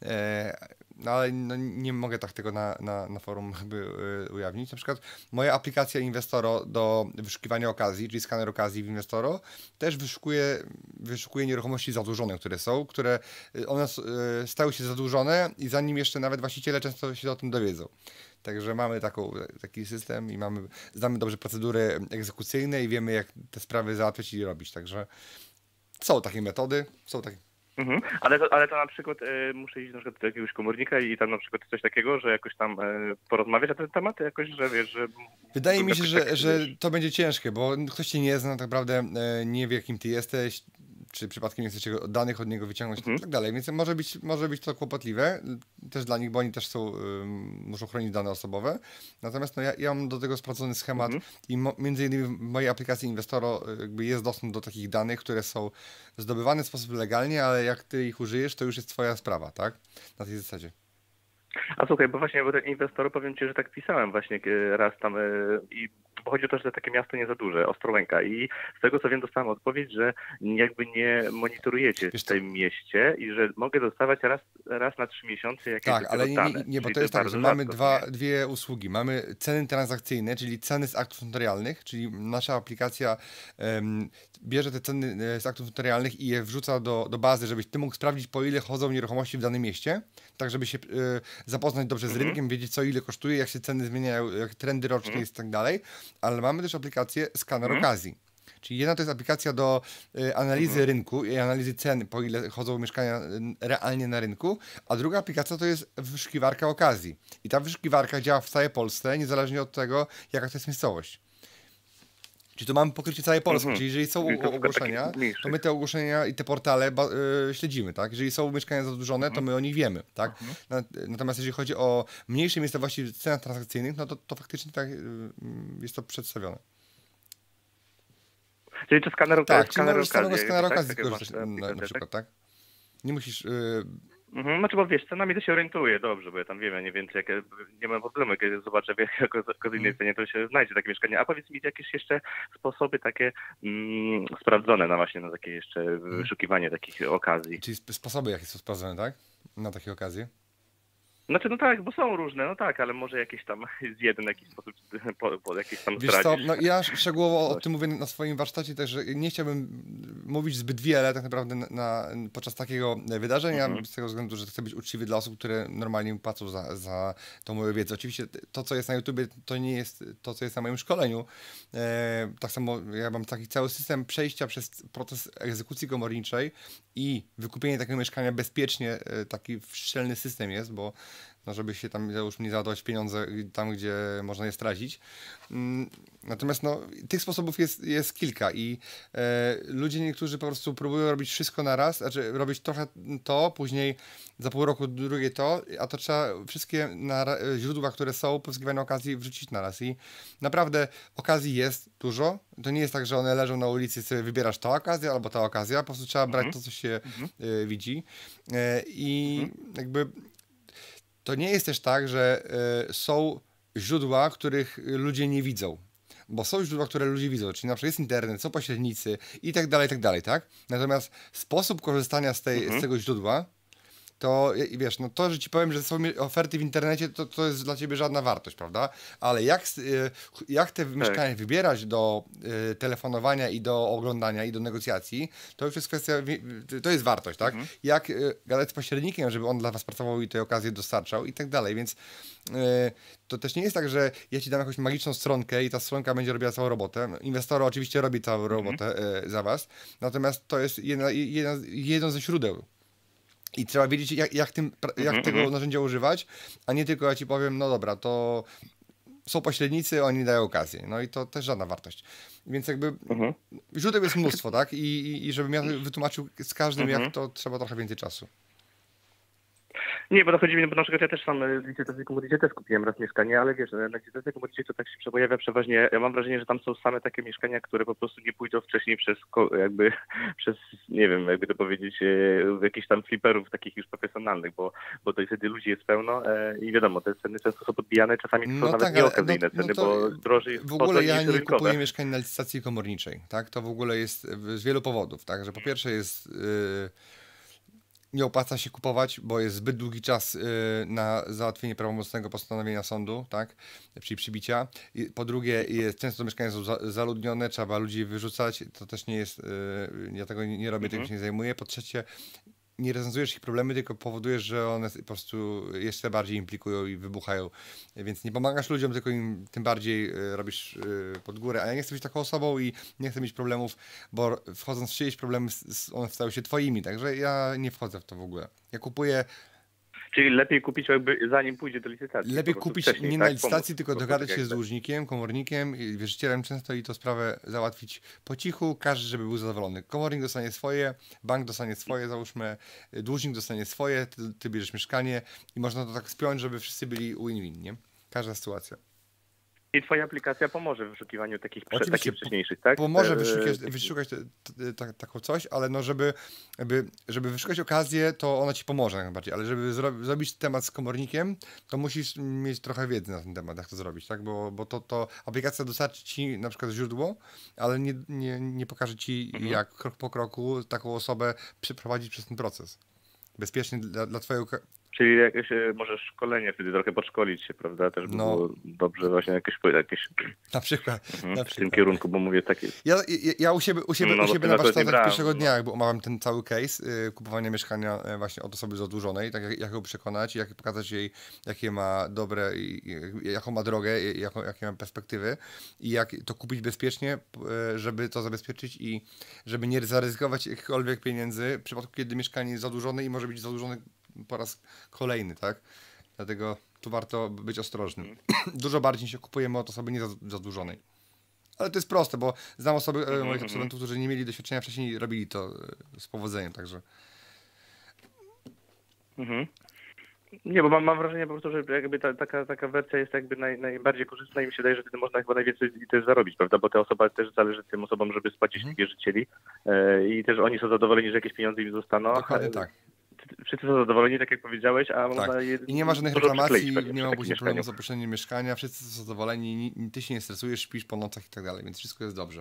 [SPEAKER 1] e, no ale no, nie mogę tak tego na, na, na forum jakby e, ujawnić. Na przykład moja aplikacja Inwestoro do wyszukiwania okazji, czyli skaner okazji w Inwestoro, też wyszukuje, wyszukuje nieruchomości zadłużone, które są, które e, one s- e, stały się zadłużone i zanim jeszcze nawet właściciele często się o tym dowiedzą. Także mamy taką, taki system i mamy, znamy dobrze procedury egzekucyjne i wiemy, jak te sprawy załatwiać i robić. Także są takie metody, są takie.
[SPEAKER 11] Mhm. Ale, to, ale to na przykład e, muszę iść na przykład do jakiegoś komornika i tam na przykład coś takiego, że jakoś tam e, porozmawiać na ten temat, jakoś, że wiesz, że...
[SPEAKER 1] Wydaje mi się,
[SPEAKER 11] jakoś
[SPEAKER 1] że,
[SPEAKER 11] tak,
[SPEAKER 1] że
[SPEAKER 11] wiesz.
[SPEAKER 1] to będzie ciężkie, bo ktoś cię nie zna, tak naprawdę e, nie wie, kim ty jesteś, czy przypadkiem nie chcecie danych od niego wyciągnąć i tak dalej. Więc może być, może być to kłopotliwe też dla nich, bo oni też są, ym, muszą chronić dane osobowe. Natomiast no, ja, ja mam do tego sprawdzony schemat i mo, między innymi w mojej aplikacji Inwestoro y, jakby jest dostęp do takich danych, które są zdobywane w sposób legalnie, ale jak ty ich użyjesz, to już jest twoja sprawa, tak? Na tej zasadzie.
[SPEAKER 11] A słuchaj, bo właśnie bo ten inwestor, powiem ci, że tak pisałem właśnie e, raz tam e, i bo chodzi o to, że takie miasto nie za duże, Ostrołęka i z tego co wiem dostałem odpowiedź, że jakby nie monitorujecie w tym mieście i że mogę dostawać raz, raz na trzy miesiące jakieś
[SPEAKER 1] Tak, ale nie, nie,
[SPEAKER 11] dane.
[SPEAKER 1] nie, bo
[SPEAKER 11] Czyli
[SPEAKER 1] to jest tak,
[SPEAKER 11] bardzo
[SPEAKER 1] że mamy
[SPEAKER 11] rzadko,
[SPEAKER 1] dwa,
[SPEAKER 11] nie?
[SPEAKER 1] dwie usługi. Mamy ceny transakcyjne, czyli ceny z aktów notarialnych, czyli nasza aplikacja em, bierze te ceny e, z aktów notarialnych i je wrzuca do, do bazy, żebyś ty mógł sprawdzić, po ile chodzą nieruchomości w danym mieście, tak żeby się e, zapoznać dobrze z
[SPEAKER 11] Mhm.
[SPEAKER 1] rynkiem, wiedzieć co ile kosztuje, jak się ceny zmieniają, jak trendy roczne
[SPEAKER 11] Mhm.
[SPEAKER 1] i tak dalej, ale mamy też aplikację Skaner
[SPEAKER 11] Mhm.
[SPEAKER 1] Okazji. Czyli jedna to jest aplikacja do y, analizy
[SPEAKER 11] Mhm.
[SPEAKER 1] rynku i analizy cen, po ile chodzą mieszkania y, realnie na rynku, a druga aplikacja to jest wyszukiwarka okazji. I ta wyszukiwarka działa w całej Polsce, niezależnie od tego, jaka to jest miejscowość. Czyli to mamy pokrycie całej Polski,
[SPEAKER 11] Mhm.
[SPEAKER 1] czyli jeżeli są
[SPEAKER 11] Czyli to
[SPEAKER 1] u- ogłoszenia,
[SPEAKER 11] takich mniejszych.
[SPEAKER 1] to my te ogłoszenia i te portale ba- y, śledzimy, tak? Jeżeli są mieszkania zadłużone, to my o nich wiemy, tak? Na, natomiast jeżeli chodzi o mniejsze miejscowości w cenach transakcyjnych, no to, to faktycznie tak y, y, jest to przedstawione.
[SPEAKER 11] Czyli to skaner,
[SPEAKER 1] Tak, czyli
[SPEAKER 11] skaner
[SPEAKER 1] możesz z samego
[SPEAKER 11] okazji,
[SPEAKER 1] skanera
[SPEAKER 11] tak?
[SPEAKER 1] okazji
[SPEAKER 11] Takie
[SPEAKER 1] korzystać
[SPEAKER 11] masz
[SPEAKER 1] na, na
[SPEAKER 11] aplikacje,
[SPEAKER 1] przykład, tak? Nie musisz... y,
[SPEAKER 11] Mhm, znaczy, bo wiesz, cenami to się orientuję dobrze, bo ja tam wiem, ja nie wiem, czy jak, nie mam problemu, jak ja zobaczę w jakiej okazyjnej cenie, to się znajdzie takie mieszkanie. A powiedz mi, jakieś jeszcze sposoby takie mm, sprawdzone na właśnie na takie jeszcze wyszukiwanie takich okazji.
[SPEAKER 1] Czyli sp- sposoby, jakie są sprawdzone, tak? Na takie okazje.
[SPEAKER 11] Znaczy, no tak, bo są różne, no tak, ale może jakieś tam z jeden jakiś sposób po, po jakieś tam
[SPEAKER 1] Wiesz co,
[SPEAKER 11] zdradzisz.
[SPEAKER 1] no ja szczegółowo o tym mówię na swoim warsztacie też, że nie chciałbym mówić zbyt wiele tak naprawdę na, na, podczas takiego wydarzenia,
[SPEAKER 11] Mhm.
[SPEAKER 1] z tego względu, że chcę być uczciwy dla osób, które normalnie mi płacą za, za tą moją wiedzę. Oczywiście to, co jest na YouTubie, to nie jest to, co jest na moim szkoleniu. E, tak samo ja mam taki cały system przejścia przez proces egzekucji komorniczej i wykupienie takiego mieszkania bezpiecznie, e, taki szczelny system jest, bo no żeby się tam już nie załadować pieniądze tam, gdzie można je stracić. Mm, Natomiast no, tych sposobów jest, jest kilka i e, ludzie niektórzy po prostu próbują robić wszystko na raz, znaczy robić trochę to, później za pół roku drugie to, a to trzeba wszystkie na, źródła, które są, poszukiwania okazji wrzucić na raz i naprawdę okazji jest dużo. To nie jest tak, że one leżą na ulicy i sobie wybierasz ta okazja albo ta okazja, po prostu trzeba
[SPEAKER 11] Mhm.
[SPEAKER 1] brać to, co się
[SPEAKER 11] Mhm.
[SPEAKER 1] e, widzi e, i
[SPEAKER 11] Mhm.
[SPEAKER 1] jakby to nie jest też tak, że y, są źródła, których ludzie nie widzą. Bo są źródła, które ludzie widzą, czyli na przykład jest internet, są pośrednicy i tak dalej, i tak dalej, tak? Natomiast sposób korzystania z, tej,
[SPEAKER 11] Mhm.
[SPEAKER 1] z tego źródła, to i wiesz, no to, że ci powiem, że są mi- oferty w internecie, to, to jest dla ciebie żadna wartość, prawda? Ale jak, s- y, jak te mieszkania wybierać do y, telefonowania i do oglądania i do negocjacji, to już jest kwestia, wi- to jest wartość, tak?
[SPEAKER 11] Mhm.
[SPEAKER 1] Jak y, gadać z pośrednikiem, żeby on dla was pracował i te okazje dostarczał i tak dalej, więc y, to też nie jest tak, że ja ci dam jakąś magiczną stronkę i ta stronka będzie robiła całą robotę. Inwestor oczywiście robi całą robotę y, za was, natomiast to jest jedna, jedna, jedno ze źródeł. I trzeba wiedzieć, jak, jak, tym, pra- jak
[SPEAKER 11] Mhm,
[SPEAKER 1] tego
[SPEAKER 11] mhm.
[SPEAKER 1] narzędzia używać, a nie tylko ja ci powiem, no dobra, to są pośrednicy, oni dają okazję. No i to też żadna wartość. Więc jakby
[SPEAKER 11] Mhm.
[SPEAKER 1] źródeł jest mnóstwo, tak? I, i, i żebym ja wytłumaczył z każdym,
[SPEAKER 11] Mhm.
[SPEAKER 1] jak to trzeba trochę więcej czasu.
[SPEAKER 11] Nie, bo to chodzi mi, bo na przykład ja też sam e, w licytacji komorniczej też kupiłem raz mieszkanie, ale wiesz, na licytacji komorniczej to tak się pojawia przeważnie, ja mam wrażenie, że tam są same takie mieszkania, które po prostu nie pójdą wcześniej przez, ko- jakby, przez, nie wiem, jakby to powiedzieć, e, w jakichś tam fliperów takich już profesjonalnych, bo, bo to wtedy ludzi jest pełno e, i wiadomo, te ceny często są podbijane, czasami to są
[SPEAKER 1] No
[SPEAKER 11] nawet
[SPEAKER 1] tak, ale
[SPEAKER 11] nieokazyjne
[SPEAKER 1] no- no
[SPEAKER 11] ceny,
[SPEAKER 1] to
[SPEAKER 11] bo drożej jest
[SPEAKER 1] W ogóle ja
[SPEAKER 11] niż
[SPEAKER 1] nie
[SPEAKER 11] rynkowe.
[SPEAKER 1] kupuję mieszkań na licytacji komorniczej, tak? To w ogóle jest z wielu powodów, tak? Że po pierwsze jest... Yy, nie opłaca się kupować, bo jest zbyt długi czas y, na załatwienie prawomocnego postanowienia sądu, tak, czyli przybicia. I po drugie, jest, często mieszkania są za, zaludnione, trzeba ludzi wyrzucać, to też nie jest, y, ja tego nie, nie robię,
[SPEAKER 11] Mhm.
[SPEAKER 1] tym się nie zajmuję. Po trzecie, nie rozwiązujesz ich problemy, tylko powodujesz, że one po prostu jeszcze bardziej implikują i wybuchają. Więc nie pomagasz ludziom, tylko im tym bardziej y, robisz y, pod górę. A ja nie chcę być taką osobą i nie chcę mieć problemów, bo wchodząc w czyjeś problemy, s- s- one stały się twoimi. Także ja nie wchodzę w to w ogóle. Ja kupuję,
[SPEAKER 11] Czyli lepiej kupić jakby zanim pójdzie do licytacji.
[SPEAKER 1] lepiej
[SPEAKER 11] po prostu
[SPEAKER 1] kupić
[SPEAKER 11] wcześniej,
[SPEAKER 1] nie
[SPEAKER 11] tak?
[SPEAKER 1] na licytacji,
[SPEAKER 11] Pomóc,
[SPEAKER 1] tylko
[SPEAKER 11] po prostu
[SPEAKER 1] dogadać
[SPEAKER 11] tak
[SPEAKER 1] się z
[SPEAKER 11] jakby.
[SPEAKER 1] dłużnikiem, komornikiem i wierzycielem często i to sprawę załatwić po cichu, każdy, żeby był zadowolony. Komornik dostanie swoje, bank dostanie swoje, załóżmy, dłużnik dostanie swoje, ty, ty bierzesz mieszkanie i można to tak spiąć, żeby wszyscy byli win-win, nie? Każda sytuacja.
[SPEAKER 11] I twoja aplikacja pomoże w wyszukiwaniu takich, prze,
[SPEAKER 1] Oczywiście,
[SPEAKER 11] takich wcześniejszych, tak?
[SPEAKER 1] Pomoże
[SPEAKER 11] E,
[SPEAKER 1] wyszukać,
[SPEAKER 11] takich-
[SPEAKER 1] wyszukać te, te, ta, taką coś, ale no żeby, żeby, żeby wyszukać okazję, to ona ci pomoże najbardziej, ale żeby zro, zrobić temat z komornikiem, to musisz mieć trochę wiedzy na ten temat, jak to zrobić, tak? Bo, bo to, to aplikacja dostarczy ci na przykład źródło, ale nie, nie, nie pokaże ci,
[SPEAKER 11] Mhm.
[SPEAKER 1] jak krok po kroku taką osobę przeprowadzić przez ten proces. Bezpiecznie dla, dla twojego...
[SPEAKER 11] Czyli jakieś e, może szkolenie wtedy trochę podszkolić się, prawda? Też by
[SPEAKER 1] No.
[SPEAKER 11] było dobrze właśnie jakieś, jakieś
[SPEAKER 1] Na przykład.
[SPEAKER 11] mhm,
[SPEAKER 1] na
[SPEAKER 11] w tym
[SPEAKER 1] przykład.
[SPEAKER 11] kierunku, bo mówię takie.
[SPEAKER 1] Ja, ja, ja u siebie, u siebie,
[SPEAKER 11] No,
[SPEAKER 1] u
[SPEAKER 11] bo
[SPEAKER 1] siebie
[SPEAKER 11] ty
[SPEAKER 1] na
[SPEAKER 11] na to nie
[SPEAKER 1] warsztatach
[SPEAKER 11] brałem,
[SPEAKER 1] pierwszego
[SPEAKER 11] no.
[SPEAKER 1] dnia jakby omawiam ten cały case y, kupowania mieszkania y, właśnie od osoby zadłużonej, tak jak, jak ją przekonać, jak pokazać jej, jakie ma dobre, i, i, jaką ma drogę, i, jaką, jakie ma perspektywy i jak to kupić bezpiecznie, y, żeby to zabezpieczyć i żeby nie zaryzykować jakichkolwiek pieniędzy w przypadku, kiedy mieszkanie jest zadłużone i może być zadłużone po raz kolejny, tak? Dlatego tu warto być ostrożnym. Dużo bardziej się kupujemy od osoby nie zadłużonej. Ale to jest proste, bo znam osoby,
[SPEAKER 11] Mhm,
[SPEAKER 1] moich
[SPEAKER 11] mhm.
[SPEAKER 1] absolwentów, którzy nie mieli doświadczenia wcześniej i robili to e, z powodzeniem, także...
[SPEAKER 11] Mhm. Nie, bo mam, mam wrażenie po prostu, że jakby ta, taka, taka wersja jest jakby naj, najbardziej korzystna i mi się wydaje, że wtedy można chyba najwięcej też zarobić, prawda? Bo te osoby też zależy tym osobom, żeby spłacić tych wierzycieli e, i też oni są zadowoleni, że jakieś pieniądze im zostaną.
[SPEAKER 1] Dokładnie tak.
[SPEAKER 11] Wszyscy są zadowoleni, tak jak powiedziałeś, a
[SPEAKER 1] Tak.
[SPEAKER 11] można je
[SPEAKER 1] I nie ma żadnych
[SPEAKER 11] dużo
[SPEAKER 1] reklamacji,
[SPEAKER 11] przykleić pewnie
[SPEAKER 1] nie
[SPEAKER 11] przy
[SPEAKER 1] ma
[SPEAKER 11] takim
[SPEAKER 1] później problemu
[SPEAKER 11] mieszkaniu.
[SPEAKER 1] z opuszczeniem mieszkania, wszyscy są zadowoleni, ni- ni- ty się nie stresujesz, śpisz po nocach i tak dalej, więc wszystko jest dobrze.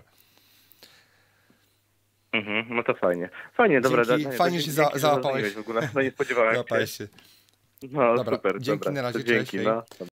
[SPEAKER 11] Mhm, no to fajnie. Fajnie, dobra.
[SPEAKER 1] Dzięki,
[SPEAKER 11] da- da-
[SPEAKER 1] fajnie
[SPEAKER 11] dzięki,
[SPEAKER 1] się za-
[SPEAKER 11] dzięki, że
[SPEAKER 1] załapałeś.
[SPEAKER 11] zadzwoniłeś w ogóle. No nie spodziewałem
[SPEAKER 1] Załapałeś
[SPEAKER 11] się.
[SPEAKER 1] się.
[SPEAKER 11] No
[SPEAKER 1] Dobra,
[SPEAKER 11] super,
[SPEAKER 1] dzięki,
[SPEAKER 11] dobra.
[SPEAKER 1] na razie,
[SPEAKER 11] To dzięki,
[SPEAKER 1] cześć, hej.
[SPEAKER 11] no.